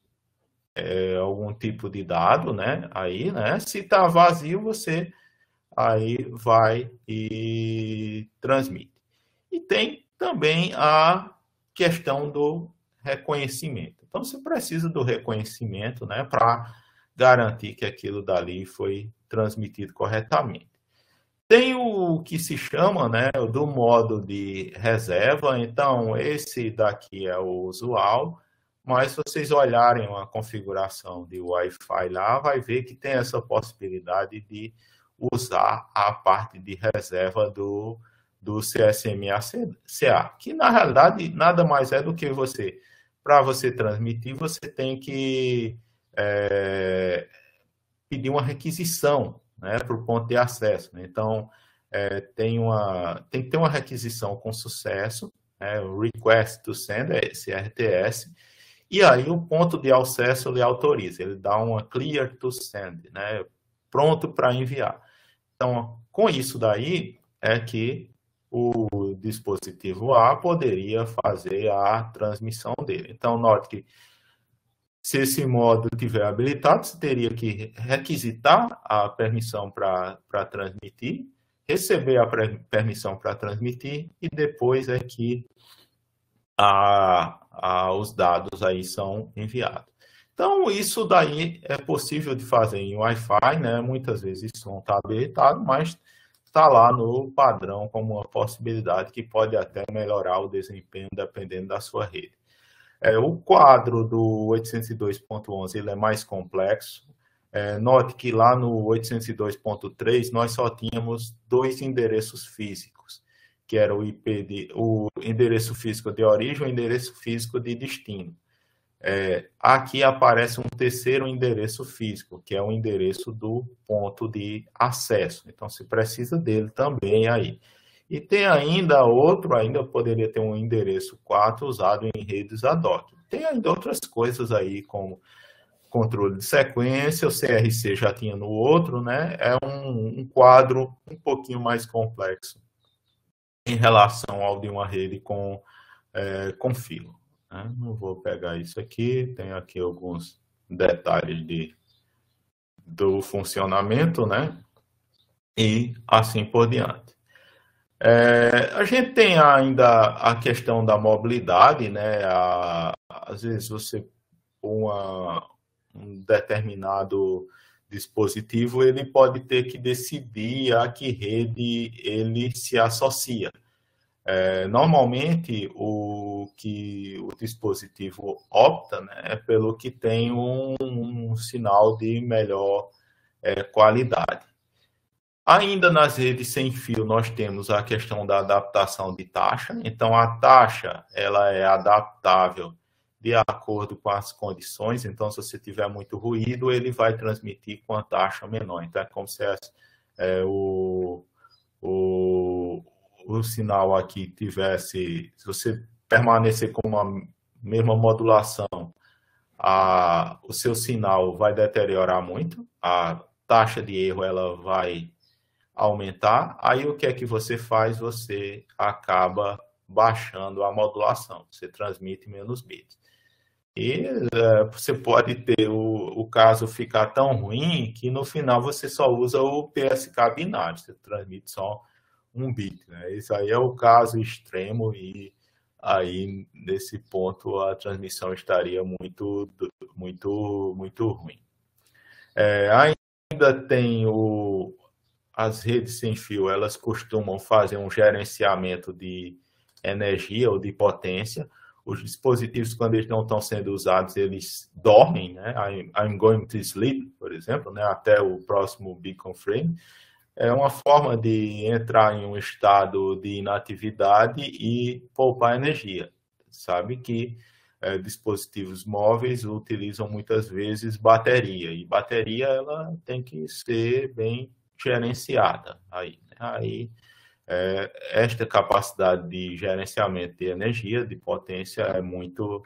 é, algum tipo de dado, né? Aí, né? Se está vazio, você aí vai e transmite. E tem também a questão do reconhecimento. Então, você precisa do reconhecimento, né, para garantir que aquilo dali foi transmitido corretamente. Tem o que se chama, né, do modo de reserva. Então, esse daqui é o usual, mas se vocês olharem uma configuração de Wi-Fi lá, vai ver que tem essa possibilidade de usar a parte de reserva do, do C S M A C A, que na realidade nada mais é do que você, para você transmitir, você tem que é, pedir uma requisição, né, para o ponto de acesso, né? Então, é, tem, uma, tem que ter uma requisição com sucesso, né, o Request to Send, esse R T S, e aí o ponto de acesso ele autoriza, ele dá uma Clear to Send, né, pronto para enviar. Então, com isso daí, é que o dispositivo A poderia fazer a transmissão dele. Então, note que se esse modo estiver habilitado, você teria que requisitar a permissão para transmitir, receber a permissão para transmitir e depois é que a, a, os dados aí são enviados. Então, isso daí é possível de fazer em Wi-Fi, né? Muitas vezes isso não está habilitado, mas está lá no padrão como uma possibilidade que pode até melhorar o desempenho dependendo da sua rede. É, o quadro do oitocentos e dois ponto onze ele é mais complexo. É, note que lá no oitocentos e dois ponto três nós só tínhamos dois endereços físicos, que era o I P de, o endereço físico de origem e o endereço físico de destino. É, aqui aparece um terceiro endereço físico, que é o endereço do ponto de acesso. Então, se precisa dele também aí. E tem ainda outro, ainda poderia ter um endereço quatro usado em redes ad hoc. Tem ainda outras coisas aí, como controle de sequência, o C R C já tinha no outro, né? É um, um quadro um pouquinho mais complexo em relação ao de uma rede com, é, com filo. Né? Não vou pegar isso aqui, tem aqui alguns detalhes de, do funcionamento, né? E assim por diante. É, a gente tem ainda a questão da mobilidade, né? A, às vezes você uma, um determinado dispositivo ele pode ter que decidir a que rede ele se associa. É, normalmente o que o dispositivo opta, né, é pelo que tem um, um sinal de melhor é, qualidade. Ainda nas redes sem fio, nós temos a questão da adaptação de taxa. Então, a taxa ela é adaptável de acordo com as condições. Então, se você tiver muito ruído, ele vai transmitir com a taxa menor. Então, é como se é, o, o, o sinal aqui tivesse... Se você permanecer com a mesma modulação, a, o seu sinal vai deteriorar muito. A taxa de erro ela vai aumentar, aí o que é que você faz? Você acaba baixando a modulação, você transmite menos bits. E é, você pode ter o, o caso ficar tão ruim que no final você só usa o P S K binário, você transmite só um bit. Né? Isso aí é o caso extremo e aí nesse ponto a transmissão estaria muito, muito, muito ruim. É, ainda tem o as redes sem fio, elas costumam fazer um gerenciamento de energia ou de potência. Os dispositivos, quando eles não estão sendo usados, eles dormem, né? I'm going to sleep, por exemplo, né? Até o próximo beacon frame. É uma forma de entrar em um estado de inatividade e poupar energia. Sabe que é, dispositivos móveis utilizam muitas vezes bateria, e bateria ela tem que ser bem gerenciada. Aí, né? aí é, esta capacidade de gerenciamento de energia, de potência, é muito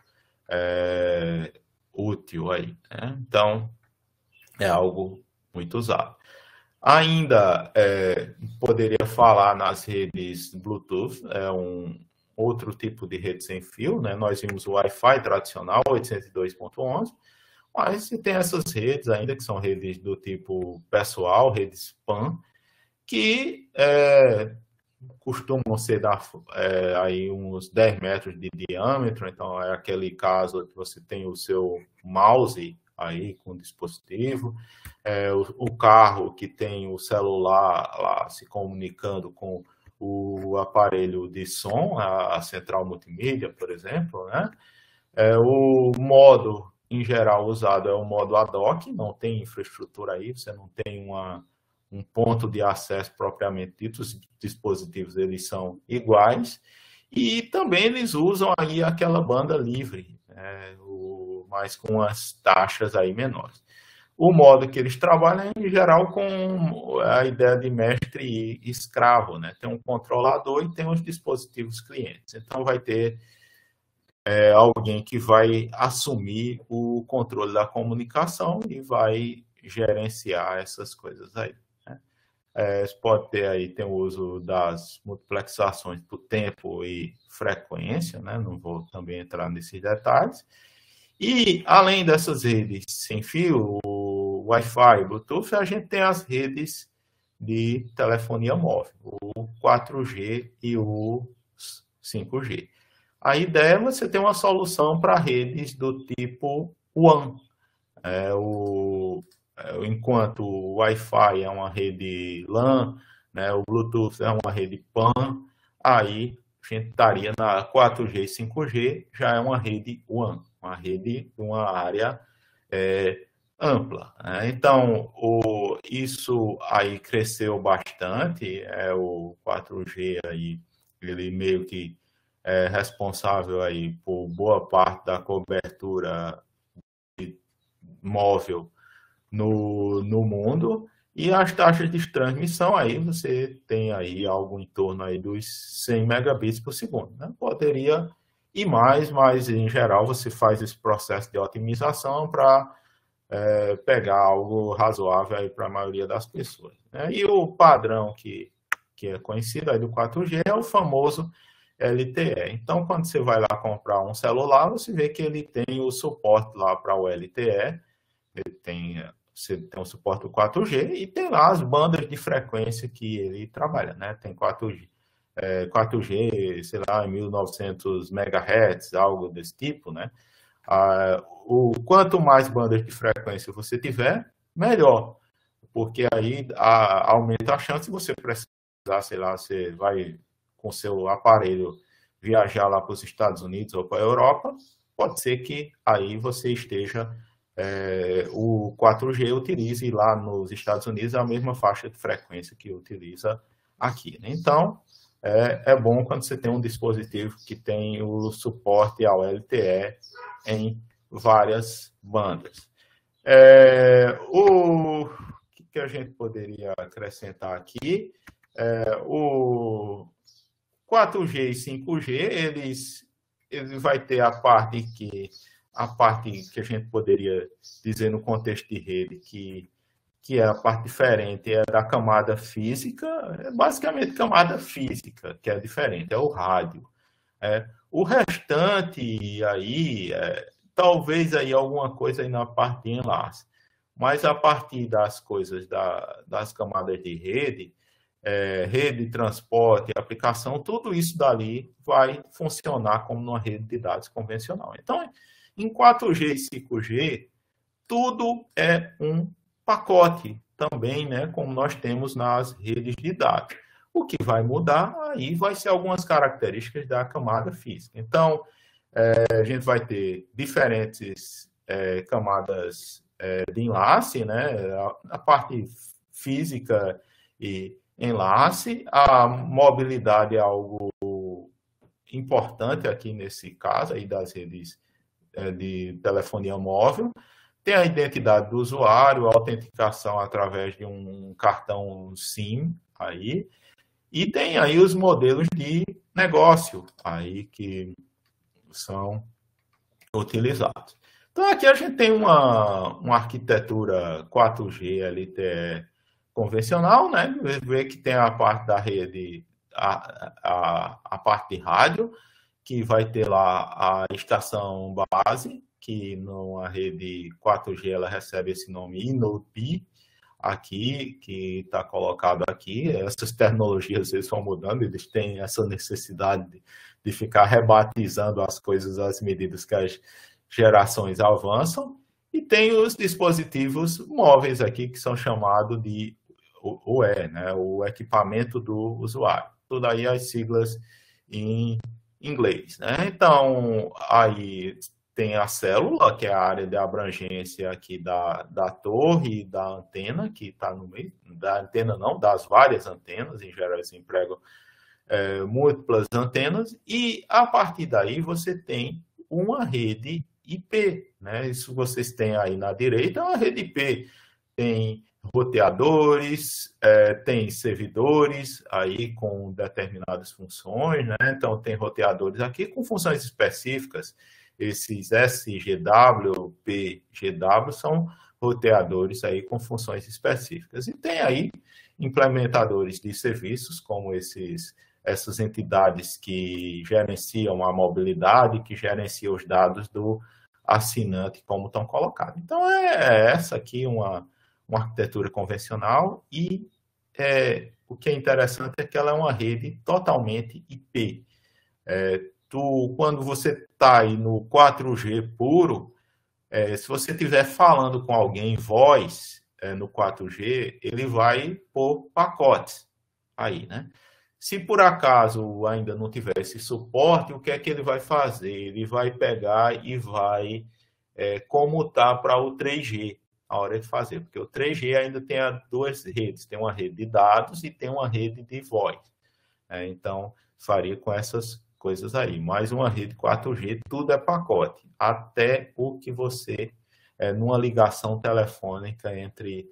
é, útil aí. Né? Então, é algo muito usado. Ainda é, poderia falar nas redes Bluetooth, é um outro tipo de rede sem fio, né? Nós vimos o Wi-Fi tradicional, oitocentos e dois ponto onze, mas tem essas redes ainda, que são redes do tipo pessoal, redes PAN, que é, costumam ser da, é, aí uns dez metros de diâmetro. Então, é aquele caso que você tem o seu mouse aí com o dispositivo, é, o, o carro que tem o celular lá se comunicando com o aparelho de som, a, a central multimídia, por exemplo, né? É, o modo em geral usado é o modo ad hoc, não tem infraestrutura aí, você não tem uma, um ponto de acesso propriamente dito, os dispositivos eles são iguais, e também eles usam aí aquela banda livre, né, o, mas com as taxas aí menores. O modo que eles trabalham é, em geral, com a ideia de mestre e escravo, né? Tem um controlador e tem os dispositivos clientes. Então, vai ter É, alguém que vai assumir o controle da comunicação e vai gerenciar essas coisas aí. Né? É, você pode ter aí, tem o uso das multiplexações por tempo e frequência, né? Não vou também entrar nesses detalhes. E, além dessas redes sem fio, o Wi-Fi, Bluetooth, a gente tem as redes de telefonia móvel, o quatro G e o cinco G. A ideia é você ter uma solução para redes do tipo WAN. É, o, é, enquanto o Wi-Fi é uma rede LAN, né, o Bluetooth é uma rede PAN, aí a gente estaria na quatro G e cinco G, já é uma rede WAN, uma rede de uma área é, ampla. Né? Então, o, isso aí cresceu bastante, é, o quatro G aí, ele meio que é responsável aí por boa parte da cobertura móvel no, no mundo, e as taxas de transmissão aí você tem aí algo em torno aí dos cem megabits por segundo, né? Poderia ir mais, mas em geral você faz esse processo de otimização para é, pegar algo razoável aí para a maioria das pessoas, né? E o padrão que, que é conhecido aí do quatro G é o famoso L T E. Então, quando você vai lá comprar um celular, você vê que ele tem o suporte lá para o L T E, ele tem, você tem o suporte do quatro G e tem lá as bandas de frequência que ele trabalha, né? Tem quatro G, é, quatro G, sei lá, mil e novecentos megahertz, algo desse tipo, né? Ah, o quanto mais bandas de frequência você tiver, melhor, porque aí a, aumenta a chance de você precisar, sei lá, você vai com seu aparelho viajar lá para os Estados Unidos ou para a Europa, pode ser que aí você esteja, é, o quatro G utilize lá nos Estados Unidos a mesma faixa de frequência que utiliza aqui, né? Então, é, é bom quando você tem um dispositivo que tem o suporte ao L T E em várias bandas. É, o que, que a gente poderia acrescentar aqui? É, o quatro G e cinco G, eles, eles vai ter a parte que a parte que a gente poderia dizer no contexto de rede que, que é a parte diferente, é da camada física, é basicamente camada física, que é diferente, é o rádio. É, o restante aí, é, talvez aí alguma coisa aí na parte de enlace, mas a partir das coisas da, das camadas de rede, É, rede, transporte, aplicação, tudo isso dali vai funcionar como numa rede de dados convencional. Então, em quatro G e cinco G, tudo é um pacote também, né, como nós temos nas redes de dados. O que vai mudar aí vai ser algumas características da camada física. Então, é, a gente vai ter diferentes é, camadas é, de enlace, né, a, a parte física e enlace, a mobilidade é algo importante aqui nesse caso aí das redes de telefonia móvel, tem a identidade do usuário, a autenticação através de um cartão SIM aí, e tem aí os modelos de negócio aí que são utilizados. Então aqui a gente tem uma, uma arquitetura quatro G L T E convencional, né? Vê que tem a parte da rede, a, a, a parte de rádio, que vai ter lá a estação base, que numa rede quatro G ela recebe esse nome I N O P, aqui, que está colocado aqui. Essas tecnologias eles vão mudando, eles têm essa necessidade de, de ficar rebatizando as coisas às medidas que as gerações avançam. E tem os dispositivos móveis aqui, que são chamados de o E, né, o equipamento do usuário. Tudo aí as siglas em inglês, né? Então, aí tem a célula, que é a área de abrangência aqui da, da torre e da antena, que está no meio, da antena não, das várias antenas, em geral eles empregam é, múltiplas antenas, e a partir daí você tem uma rede I P, né? Isso vocês têm aí na direita, é uma rede I P, tem roteadores, é, tem servidores aí com determinadas funções, né? Então tem roteadores aqui com funções específicas. Esses S G W, P G W são roteadores aí com funções específicas. E tem aí implementadores de serviços, como esses, essas entidades que gerenciam a mobilidade, que gerenciam os dados do assinante, como estão colocados. Então, é essa aqui uma, uma arquitetura convencional e é, o que é interessante é que ela é uma rede totalmente I P. É, tu, quando você está aí no quatro G puro, é, se você estiver falando com alguém em voz é, no quatro G, ele vai por pacotes aí, né? Se por acaso ainda não tiver esse suporte, o que é que ele vai fazer? Ele vai pegar e vai é, comutar para o três G a hora de fazer, porque o três G ainda tem duas redes, tem uma rede de dados e tem uma rede de voz. É, então, faria com essas coisas aí. Mais uma rede quatro G, tudo é pacote, até o que você, é, numa ligação telefônica entre,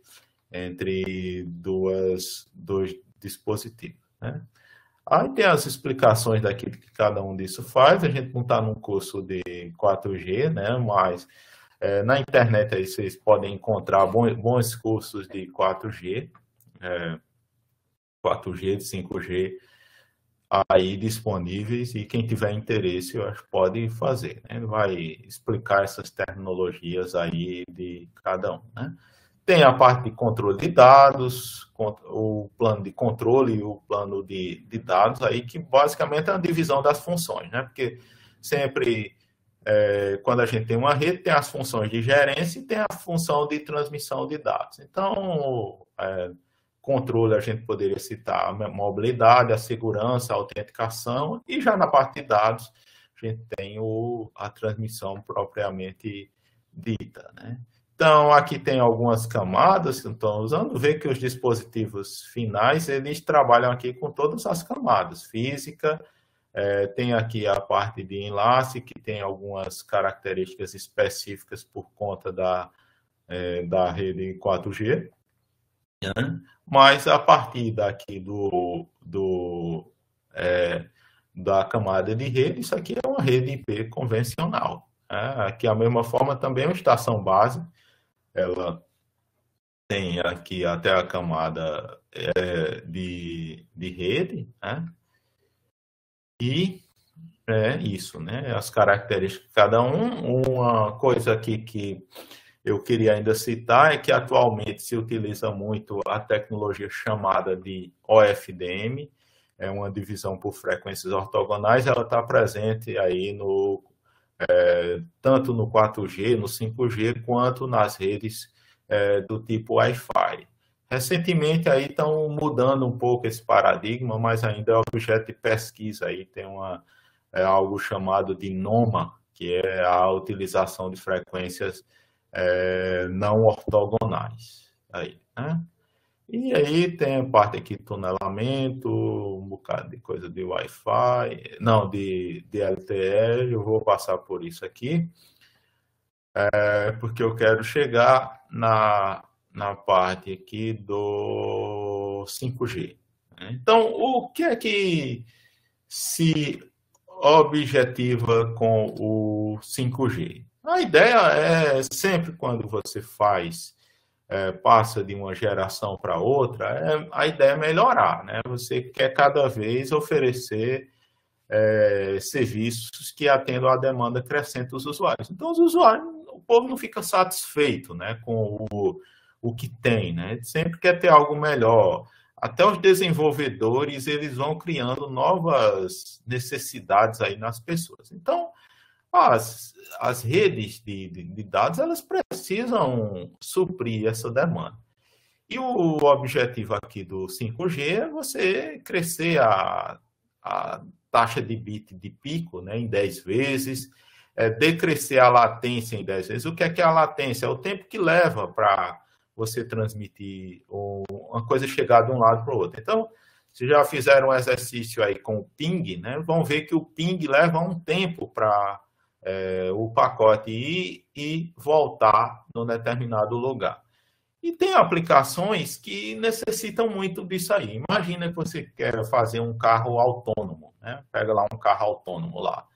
entre duas, dois dispositivos, né? Aí tem as explicações daquilo que cada um disso faz. A gente não está num curso de quatro G, né? Mas é, na internet aí vocês podem encontrar bons, bons cursos de quatro G, é, quatro G, de cinco G, aí disponíveis, e quem tiver interesse, eu acho que pode fazer, né? Ele vai explicar essas tecnologias aí de cada um, né? Tem a parte de controle de dados, o plano de controle e o plano de, de dados aí, que basicamente é a divisão das funções, né? Porque sempre, é, quando a gente tem uma rede, tem as funções de gerência e tem a função de transmissão de dados. Então, é, controle a gente poderia citar a mobilidade, a segurança, a autenticação, e já na parte de dados a gente tem o, a transmissão propriamente dita, né? Então, aqui tem algumas camadas que estão usando. Vê que os dispositivos finais, eles trabalham aqui com todas as camadas. Física, é, tem aqui a parte de enlace, que tem algumas características específicas por conta da, é, da rede quatro G. Né? Mas, a partir daqui do, do, é, da camada de rede, isso aqui é uma rede I P convencional. Né? Aqui, a mesma forma, também é uma estação base. Ela tem aqui até a camada é, de, de rede, né? E é isso, né? As características de cada um. Uma coisa aqui que eu queria ainda citar é que atualmente se utiliza muito a tecnologia chamada de O F D M, é uma divisão por frequências ortogonais. Ela está presente aí no É, tanto no quatro G, no cinco G, quanto nas redes é, do tipo Wi-Fi. Recentemente aí estão mudando um pouco esse paradigma, mas ainda é objeto de pesquisa aí, tem uma, é algo chamado de NOMA, que é a utilização de frequências é, não ortogonais. Aí, né? E aí tem a parte aqui de tunelamento, um bocado de coisa de Wi-Fi, não, de, de L T E, eu vou passar por isso aqui, é, porque eu quero chegar na, na parte aqui do cinco G. Então, o que é que se objetiva com o cinco G? A ideia é sempre quando você faz É, passa de uma geração para outra, é, a ideia é melhorar, né? Você quer cada vez oferecer é, serviços que atendam à demanda crescente dos usuários. Então, os usuários, o povo não fica satisfeito, né, com o, o que tem, né? Sempre quer ter algo melhor. Até os desenvolvedores, eles vão criando novas necessidades aí nas pessoas. Então, As, as redes de, de, de dados, elas precisam suprir essa demanda. E o objetivo aqui do cinco G é você crescer a, a taxa de bit de pico, né, em dez vezes, é, decrescer a latência em dez vezes. O que é que é a latência? É o tempo que leva para você transmitir uma coisa chegar de um lado para o outro. Então, se já fizeram um exercício aí com o ping, né, vão ver que o ping leva um tempo para É, o pacote ir e voltar num determinado lugar. E tem aplicações que necessitam muito disso aí. Imagina que você quer fazer um carro autônomo, né? Pega lá um carro autônomo lá.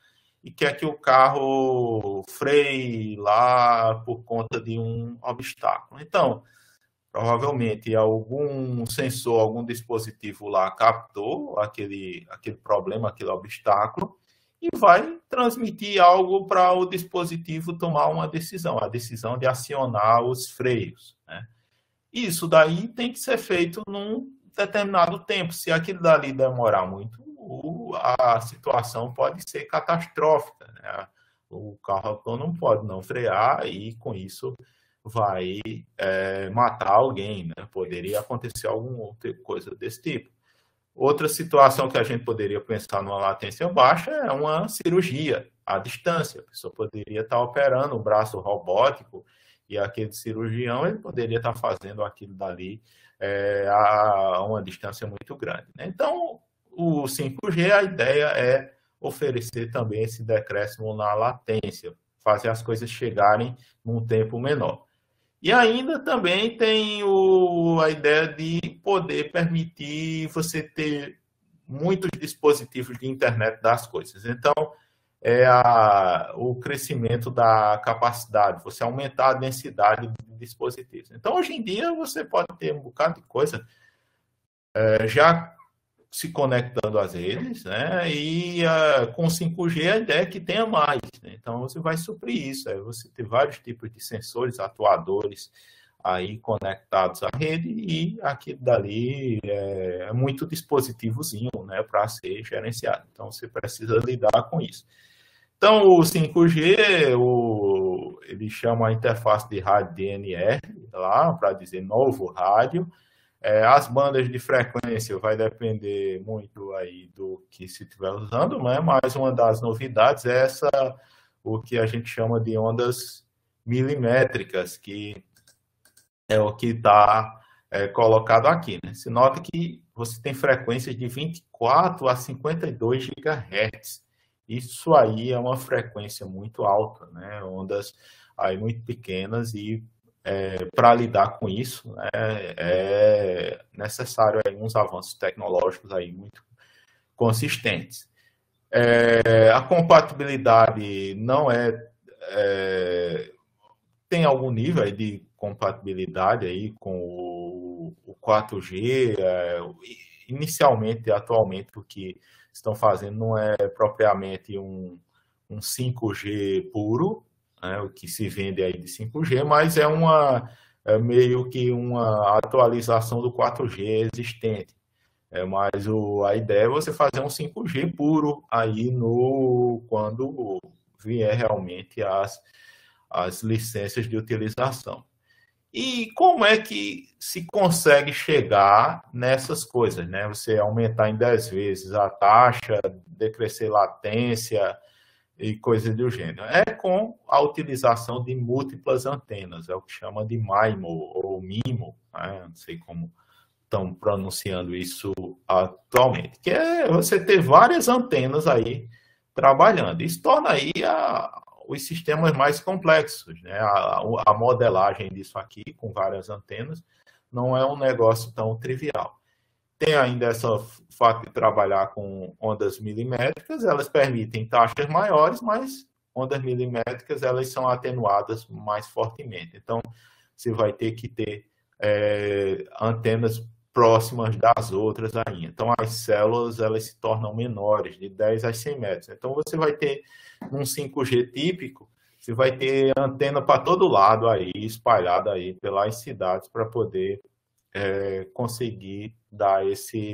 e quer que o carro freie lá por conta de um obstáculo. Então, provavelmente algum sensor, algum dispositivo lá captou aquele, aquele problema, aquele obstáculo, e vai transmitir algo para o dispositivo tomar uma decisão, a decisão de acionar os freios, né? Isso daí tem que ser feito num determinado tempo. Se aquilo dali demorar muito, a situação pode ser catastrófica, né? O carro autônomo pode não frear e, com isso, vai é, matar alguém, né? Poderia acontecer alguma outra coisa desse tipo. Outra situação que a gente poderia pensar numa latência baixa é uma cirurgia à distância. A pessoa poderia estar operando um braço robótico e aquele cirurgião ele poderia estar fazendo aquilo dali é, a uma distância muito grande, né? Então, o cinco G, a ideia é oferecer também esse decréscimo na latência, fazer as coisas chegarem num tempo menor. E ainda também tem o, a ideia de poder permitir você ter muitos dispositivos de internet das coisas. Então, é a, o crescimento da capacidade, você aumentar a densidade de dispositivos. Então, hoje em dia, você pode ter um bocado de coisa é, já se conectando às redes, né? E uh, com cinco G a ideia é que tenha mais, né? Então você vai suprir isso, aí você tem vários tipos de sensores, atuadores aí conectados à rede e aquilo dali é, é muito dispositivozinho, né, para ser gerenciado. Então você precisa lidar com isso. Então o cinco G, o, ele chama a interface de rádio D N R lá para dizer novo rádio. É, as bandas de frequência vai depender muito aí do que se estiver usando, né? Mas uma das novidades é essa, o que a gente chama de ondas milimétricas, que é o que está é, colocado aqui, né? Se nota que você tem frequências de vinte e quatro a cinquenta e dois gigahertz. Isso aí é uma frequência muito alta, né? Ondas aí muito pequenas e É, para lidar com isso, né, é necessário aí uns avanços tecnológicos aí muito consistentes. É, a compatibilidade não é, é... tem algum nível aí de compatibilidade aí com o, o quatro G. É, inicialmente, atualmente, o que estão fazendo não é propriamente um, um cinco G puro, né, o que se vende aí de cinco G, mas é, uma, é meio que uma atualização do quatro G existente. É, mas o, a ideia é você fazer um cinco G puro aí no, quando vier realmente as, as licenças de utilização. E como é que se consegue chegar nessas coisas, né? Você aumentar em dez vezes a taxa, decrescer latência e coisas do gênero. É com a utilização de múltiplas antenas, é o que chama de MIMO ou MIMO, né? Não sei como estão pronunciando isso atualmente, que é você ter várias antenas aí trabalhando. Isso torna aí a, os sistemas mais complexos, né? A, a modelagem disso aqui com várias antenas não é um negócio tão trivial. Tem ainda essa fato de trabalhar com ondas milimétricas, elas permitem taxas maiores, mas ondas milimétricas elas são atenuadas mais fortemente. Então, você vai ter que ter é, antenas próximas das outras ainda. Então, as células elas se tornam menores, de dez a cem metros. Então, você vai ter, num cinco G típico, você vai ter antena para todo lado aí, espalhada aí pelas cidades para poder É, conseguir dar esse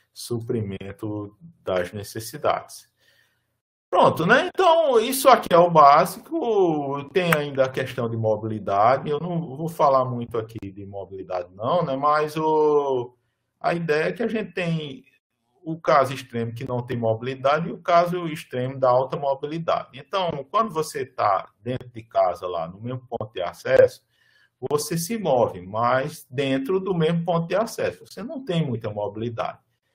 suprimento das necessidades. Pronto, né? Então, isso aqui é o básico. Tem ainda a questão de mobilidade. Eu não vou falar muito aqui de mobilidade, não, né? Mas o, a ideia é que a gente tem o caso extremo que não tem mobilidade e o caso extremo da alta mobilidade. Então, quando você está dentro de casa, lá no mesmo ponto de acesso, você se move, mas dentro do mesmo ponto de acesso. Você não tem muita mobilidade.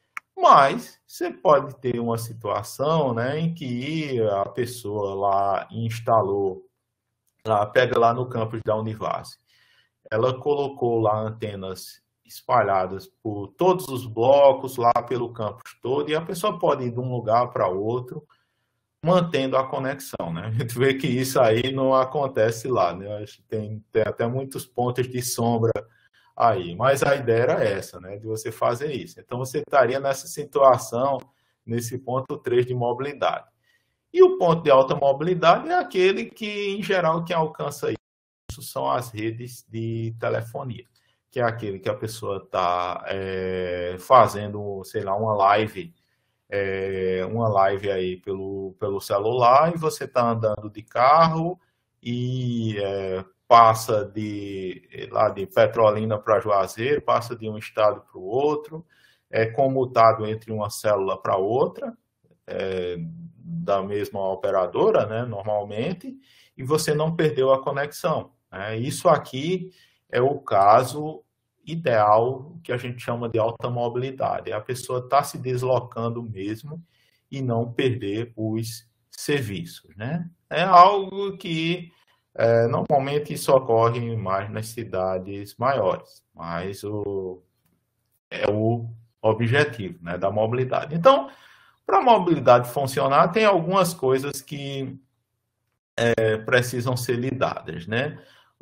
Mas você pode ter uma situação, né, em que a pessoa lá instalou, lá, pega lá no campus da Univase, ela colocou lá antenas espalhadas por todos os blocos, lá pelo campus todo, e a pessoa pode ir de um lugar para outro mantendo a conexão, né? A gente vê que isso aí não acontece lá, né? Acho que tem, tem até muitos pontos de sombra aí, mas a ideia era essa, né? De você fazer isso. Então, você estaria nessa situação, nesse ponto três de mobilidade. E o ponto de alta mobilidade é aquele que, em geral, quem alcança isso são as redes de telefonia, que é aquele que a pessoa está é, fazendo, sei lá, uma live, é, uma live aí pelo, pelo celular, e você está andando de carro e é, passa de, lá de Petrolina para Juazeiro, passa de um estado para o outro, é comutado entre uma célula para outra, é, da mesma operadora, né, normalmente, e você não perdeu a conexão. Né? Isso aqui é o caso ideal que a gente chama de alta mobilidade. A pessoa está se deslocando mesmo e não perder os serviços. Né? É algo que é, normalmente isso ocorre mais nas cidades maiores, mas o, é o objetivo, né, da mobilidade. Então, para a mobilidade funcionar, tem algumas coisas que é, precisam ser lidadas, né?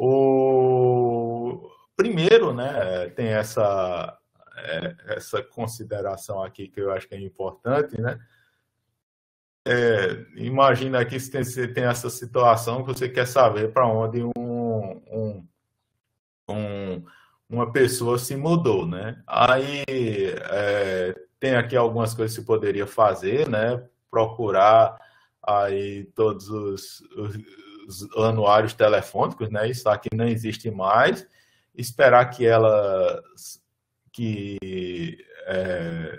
O primeiro, né, tem essa, é, essa consideração aqui que eu acho que é importante, né? É, imagina aqui se tem, se tem essa situação que você quer saber para onde um, um, um, uma pessoa se mudou, né? Aí é, tem aqui algumas coisas que você poderia fazer, né? Procurar aí todos os, os, os anuários telefônicos, né? Isso aqui não existe mais. Esperar que ela que, é,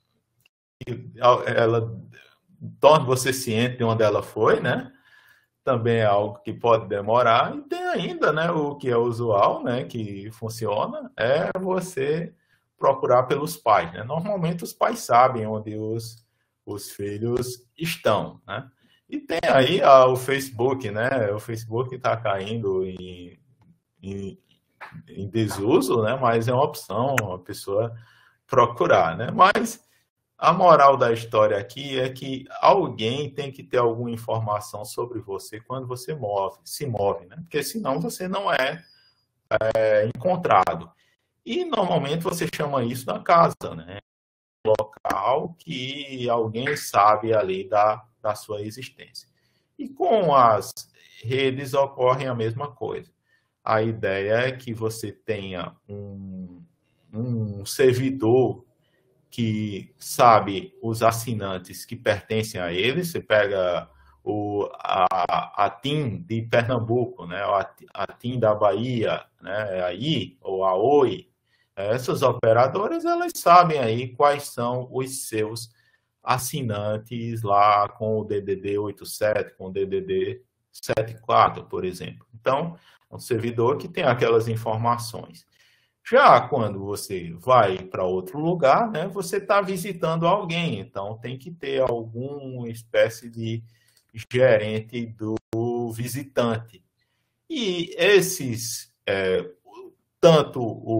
que ela torne você ciente de onde ela foi, né? Também é algo que pode demorar. E tem ainda, né, o que é usual, né, que funciona, é você procurar pelos pais, né? Normalmente os pais sabem onde os, os filhos estão, né? E tem aí ah, o Facebook, né? O Facebook está caindo em, em, em desuso, né? Mas é uma opção a pessoa procurar, né? Mas a moral da história aqui é que alguém tem que ter alguma informação sobre você quando você move, se move, né? Porque senão você não é, é encontrado. E normalmente você chama isso na casa, né? Local que alguém sabe ali da, da sua existência. E com as redes ocorre a mesma coisa. A ideia é que você tenha um, um servidor que sabe os assinantes que pertencem a ele. Você pega o, a, a TIM de Pernambuco, né? a, a TIM da Bahia, né? Aí, ou a Oi, essas operadoras, elas sabem aí quais são os seus assinantes lá com o D D D oitenta e sete, com o D D D setenta e quatro, por exemplo. Então, é um servidor que tem aquelas informações. Já quando você vai para outro lugar, né, você está visitando alguém, então tem que ter alguma espécie de gerente do visitante. E esses, é, tanto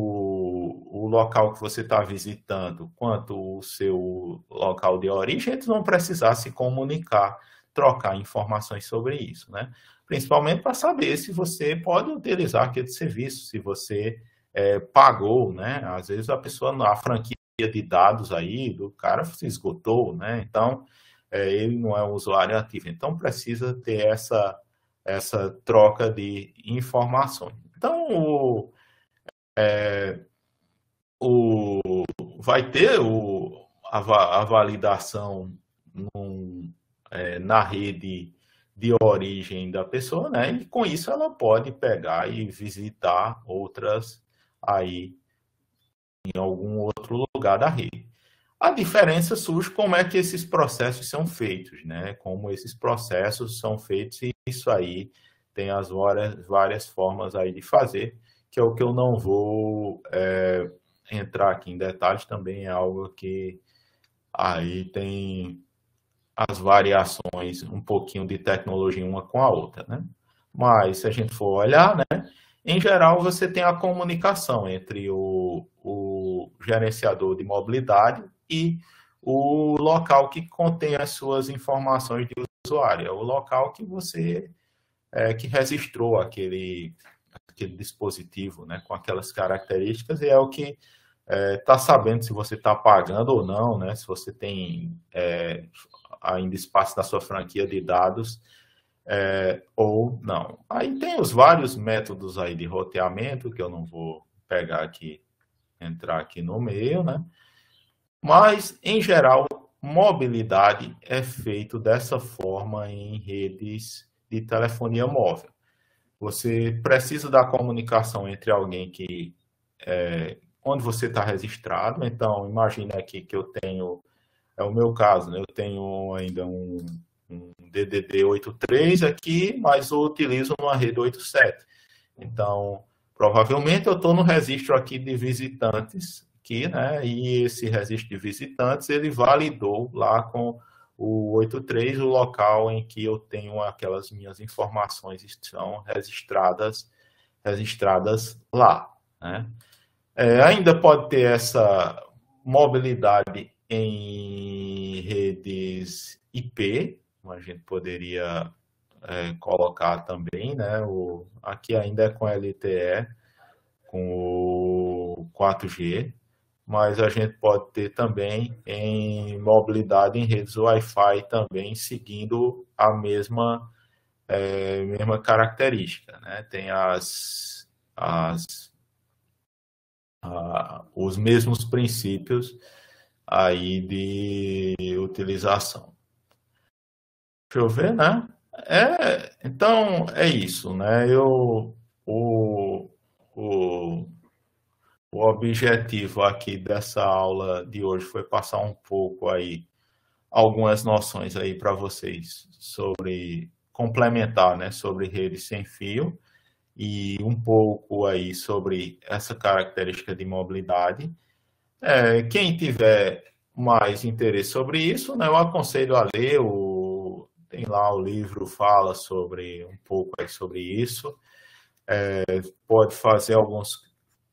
o, o local que você está visitando, quanto o seu local de origem, eles vão precisar se comunicar, trocar informações sobre isso, né? Principalmente para saber se você pode utilizar aquele serviço, se você É, pagou, né? Às vezes a pessoa, a franquia de dados aí do cara se esgotou, né? Então, é, ele não é um usuário ativo. Então, precisa ter essa, essa troca de informações. Então, o, é, o, vai ter o, a, a validação num, é, na rede de origem da pessoa, né? E com isso ela pode pegar e visitar outras aí em algum outro lugar da rede. A diferença surge como é que esses processos são feitos, né? Como esses processos são feitos, e isso aí tem as várias, várias formas aí de fazer, que é o que eu não vou é, entrar aqui em detalhes, também é algo que aí tem as variações, um pouquinho de tecnologia uma com a outra, né? Mas se a gente for olhar, né? Em geral, você tem a comunicação entre o, o gerenciador de mobilidade e o local que contém as suas informações de usuário, é o local que você é, que registrou aquele, aquele dispositivo, né, com aquelas características, e é o que está é, sabendo se você está pagando ou não, né, se você tem é, ainda espaço na sua franquia de dados é, ou não. Aí tem os vários métodos aí de roteamento, que eu não vou pegar aqui, entrar aqui no meio, né? Mas, em geral, mobilidade é feito dessa forma em redes de telefonia móvel. Você precisa da comunicação entre alguém que é, onde você está registrado. Então, imagine aqui que eu tenho, é o meu caso, né? Eu tenho ainda um, um D D D oitenta e três aqui, mas eu utilizo uma rede oitenta e sete. Então, provavelmente eu estou no registro aqui de visitantes, aqui, né? E esse registro de visitantes, ele validou lá com o oitenta e três o local em que eu tenho aquelas minhas informações estão registradas, registradas lá, né? É, ainda pode ter essa mobilidade em redes I P, a gente poderia é, colocar também, né? O, aqui ainda é com L T E, com o quatro G, mas a gente pode ter também em mobilidade em redes Wi-Fi também, seguindo a mesma, é, mesma característica, né? Tem as, as, a, os mesmos princípios aí de utilização. Deixa eu ver, né? É, então, é isso, né? Eu, o, o, o objetivo aqui dessa aula de hoje foi passar um pouco aí, algumas noções aí para vocês sobre, complementar, né? Sobre rede sem fio e um pouco aí sobre essa característica de mobilidade. É, quem tiver mais interesse sobre isso, né? Eu aconselho a ler o tem lá o livro, fala sobre um pouco aí sobre isso. É, pode fazer alguns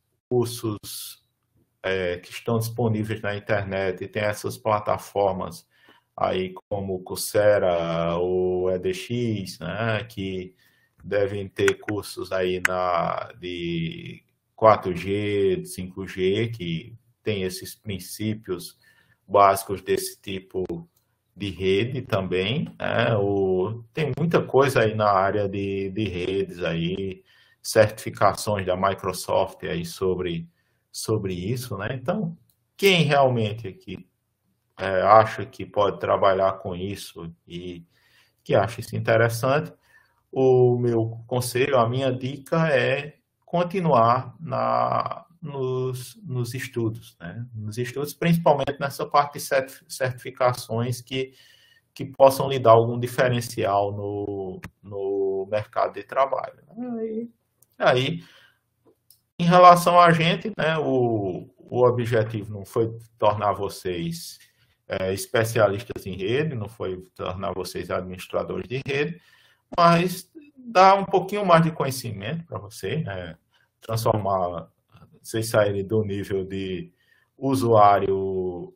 cursos é, que estão disponíveis na internet, e tem essas plataformas aí como o Coursera, o E D X, né, que devem ter cursos aí na, de quatro G, de cinco G, que tem esses princípios básicos desse tipo de rede também, né? O, tem muita coisa aí na área de, de redes aí, certificações da Microsoft aí sobre, sobre isso, né? Então, quem realmente aqui é, acha que pode trabalhar com isso e que acha isso interessante, o meu conselho, a minha dica é continuar na, nos, nos estudos, né? Nos estudos, principalmente nessa parte de certificações que, que possam lhe dar algum diferencial no, no mercado de trabalho. Aí, aí, em relação a gente, né, o, o objetivo não foi tornar vocês é, especialistas em rede, não foi tornar vocês administradores de rede, mas dar um pouquinho mais de conhecimento para você, né? Transformar, vocês saírem do nível de usuário,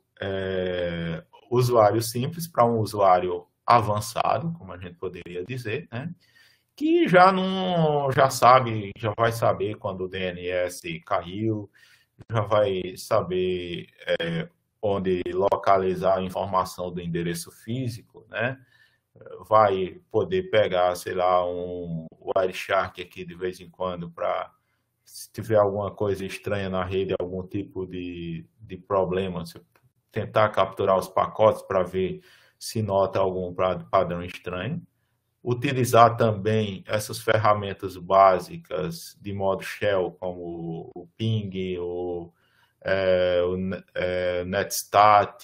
é, usuário simples para um usuário avançado, como a gente poderia dizer, né? Que já não, já sabe, já vai saber quando o D N S caiu, já vai saber é, onde localizar a informação do endereço físico, né? Vai poder pegar, sei lá, um Wireshark aqui de vez em quando para, se tiver alguma coisa estranha na rede, algum tipo de, de problema, você tentar capturar os pacotes para ver se nota algum padrão estranho. Utilizar também essas ferramentas básicas de modo shell, como o ping, o, é, o é, netstat,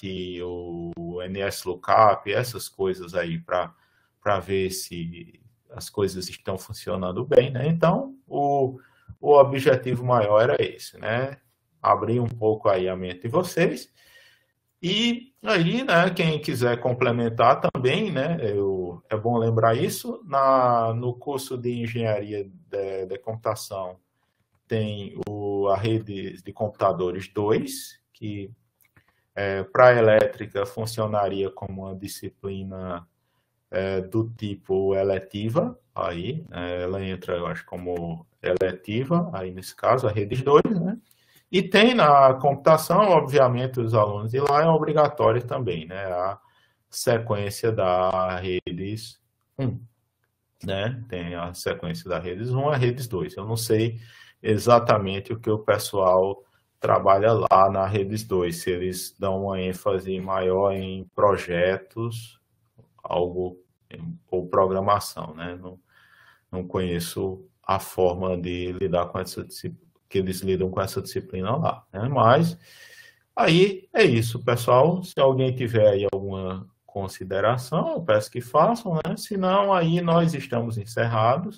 o nslookup, essas coisas aí para ver se as coisas estão funcionando bem, né? Então, o, o objetivo maior era esse, né? Abrir um pouco aí a mente de vocês. E aí, né, quem quiser complementar também, né, eu, é bom lembrar isso, na, no curso de Engenharia de, de Computação tem o, a rede de computadores dois, que É, para elétrica, funcionaria como uma disciplina é, do tipo eletiva, aí é, ela entra, eu acho, como eletiva, aí nesse caso, a Redes dois, né? E tem na computação, obviamente, os alunos de lá é obrigatório também, né? A sequência da Redes um, né? Tem a sequência da Redes um, a Redes dois. Eu não sei exatamente o que o pessoal trabalha lá na Redes dois, se eles dão uma ênfase maior em projetos, algo ou programação, né? Não, não conheço a forma de lidar com essa disciplina, que eles lidam com essa disciplina lá, né? Mas aí é isso, pessoal. Se alguém tiver aí alguma consideração, eu peço que façam, né? Senão, aí nós estamos encerrados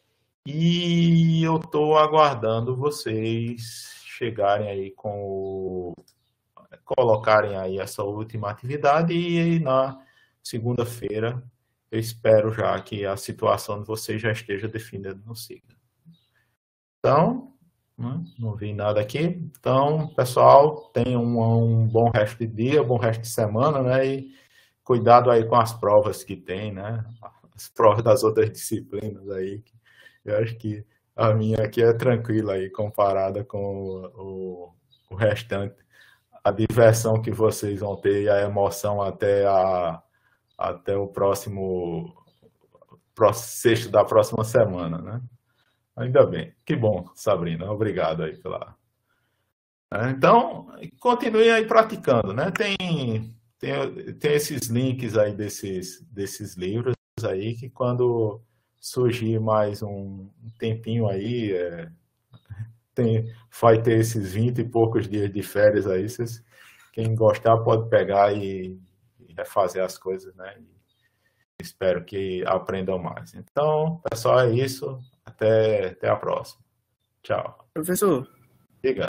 e eu estou aguardando vocês chegarem aí com o... colocarem aí essa última atividade e na segunda-feira eu espero já que a situação de vocês já esteja definida no SIGA. Então, não vi nada aqui. Então, pessoal, tenham um, um bom resto de dia, um bom resto de semana, né? E cuidado aí com as provas que tem, né? As provas das outras disciplinas aí. Eu acho que a minha aqui é tranquila aí, comparada com o, o, o restante. A diversão que vocês vão ter e a emoção até, a, até o próximo, próximo sexto da próxima semana, né? Ainda bem. Que bom, Sabrina. Obrigado aí pela... Então, continue aí praticando, né? Tem, tem, tem esses links aí desses, desses livros aí que quando surgir mais um tempinho aí, é, tem, vai ter esses vinte e poucos dias de férias aí, vocês, quem gostar pode pegar e, e refazer as coisas, né? E espero que aprendam mais. Então, pessoal, é isso. Até, até a próxima. Tchau. Professor. Diga.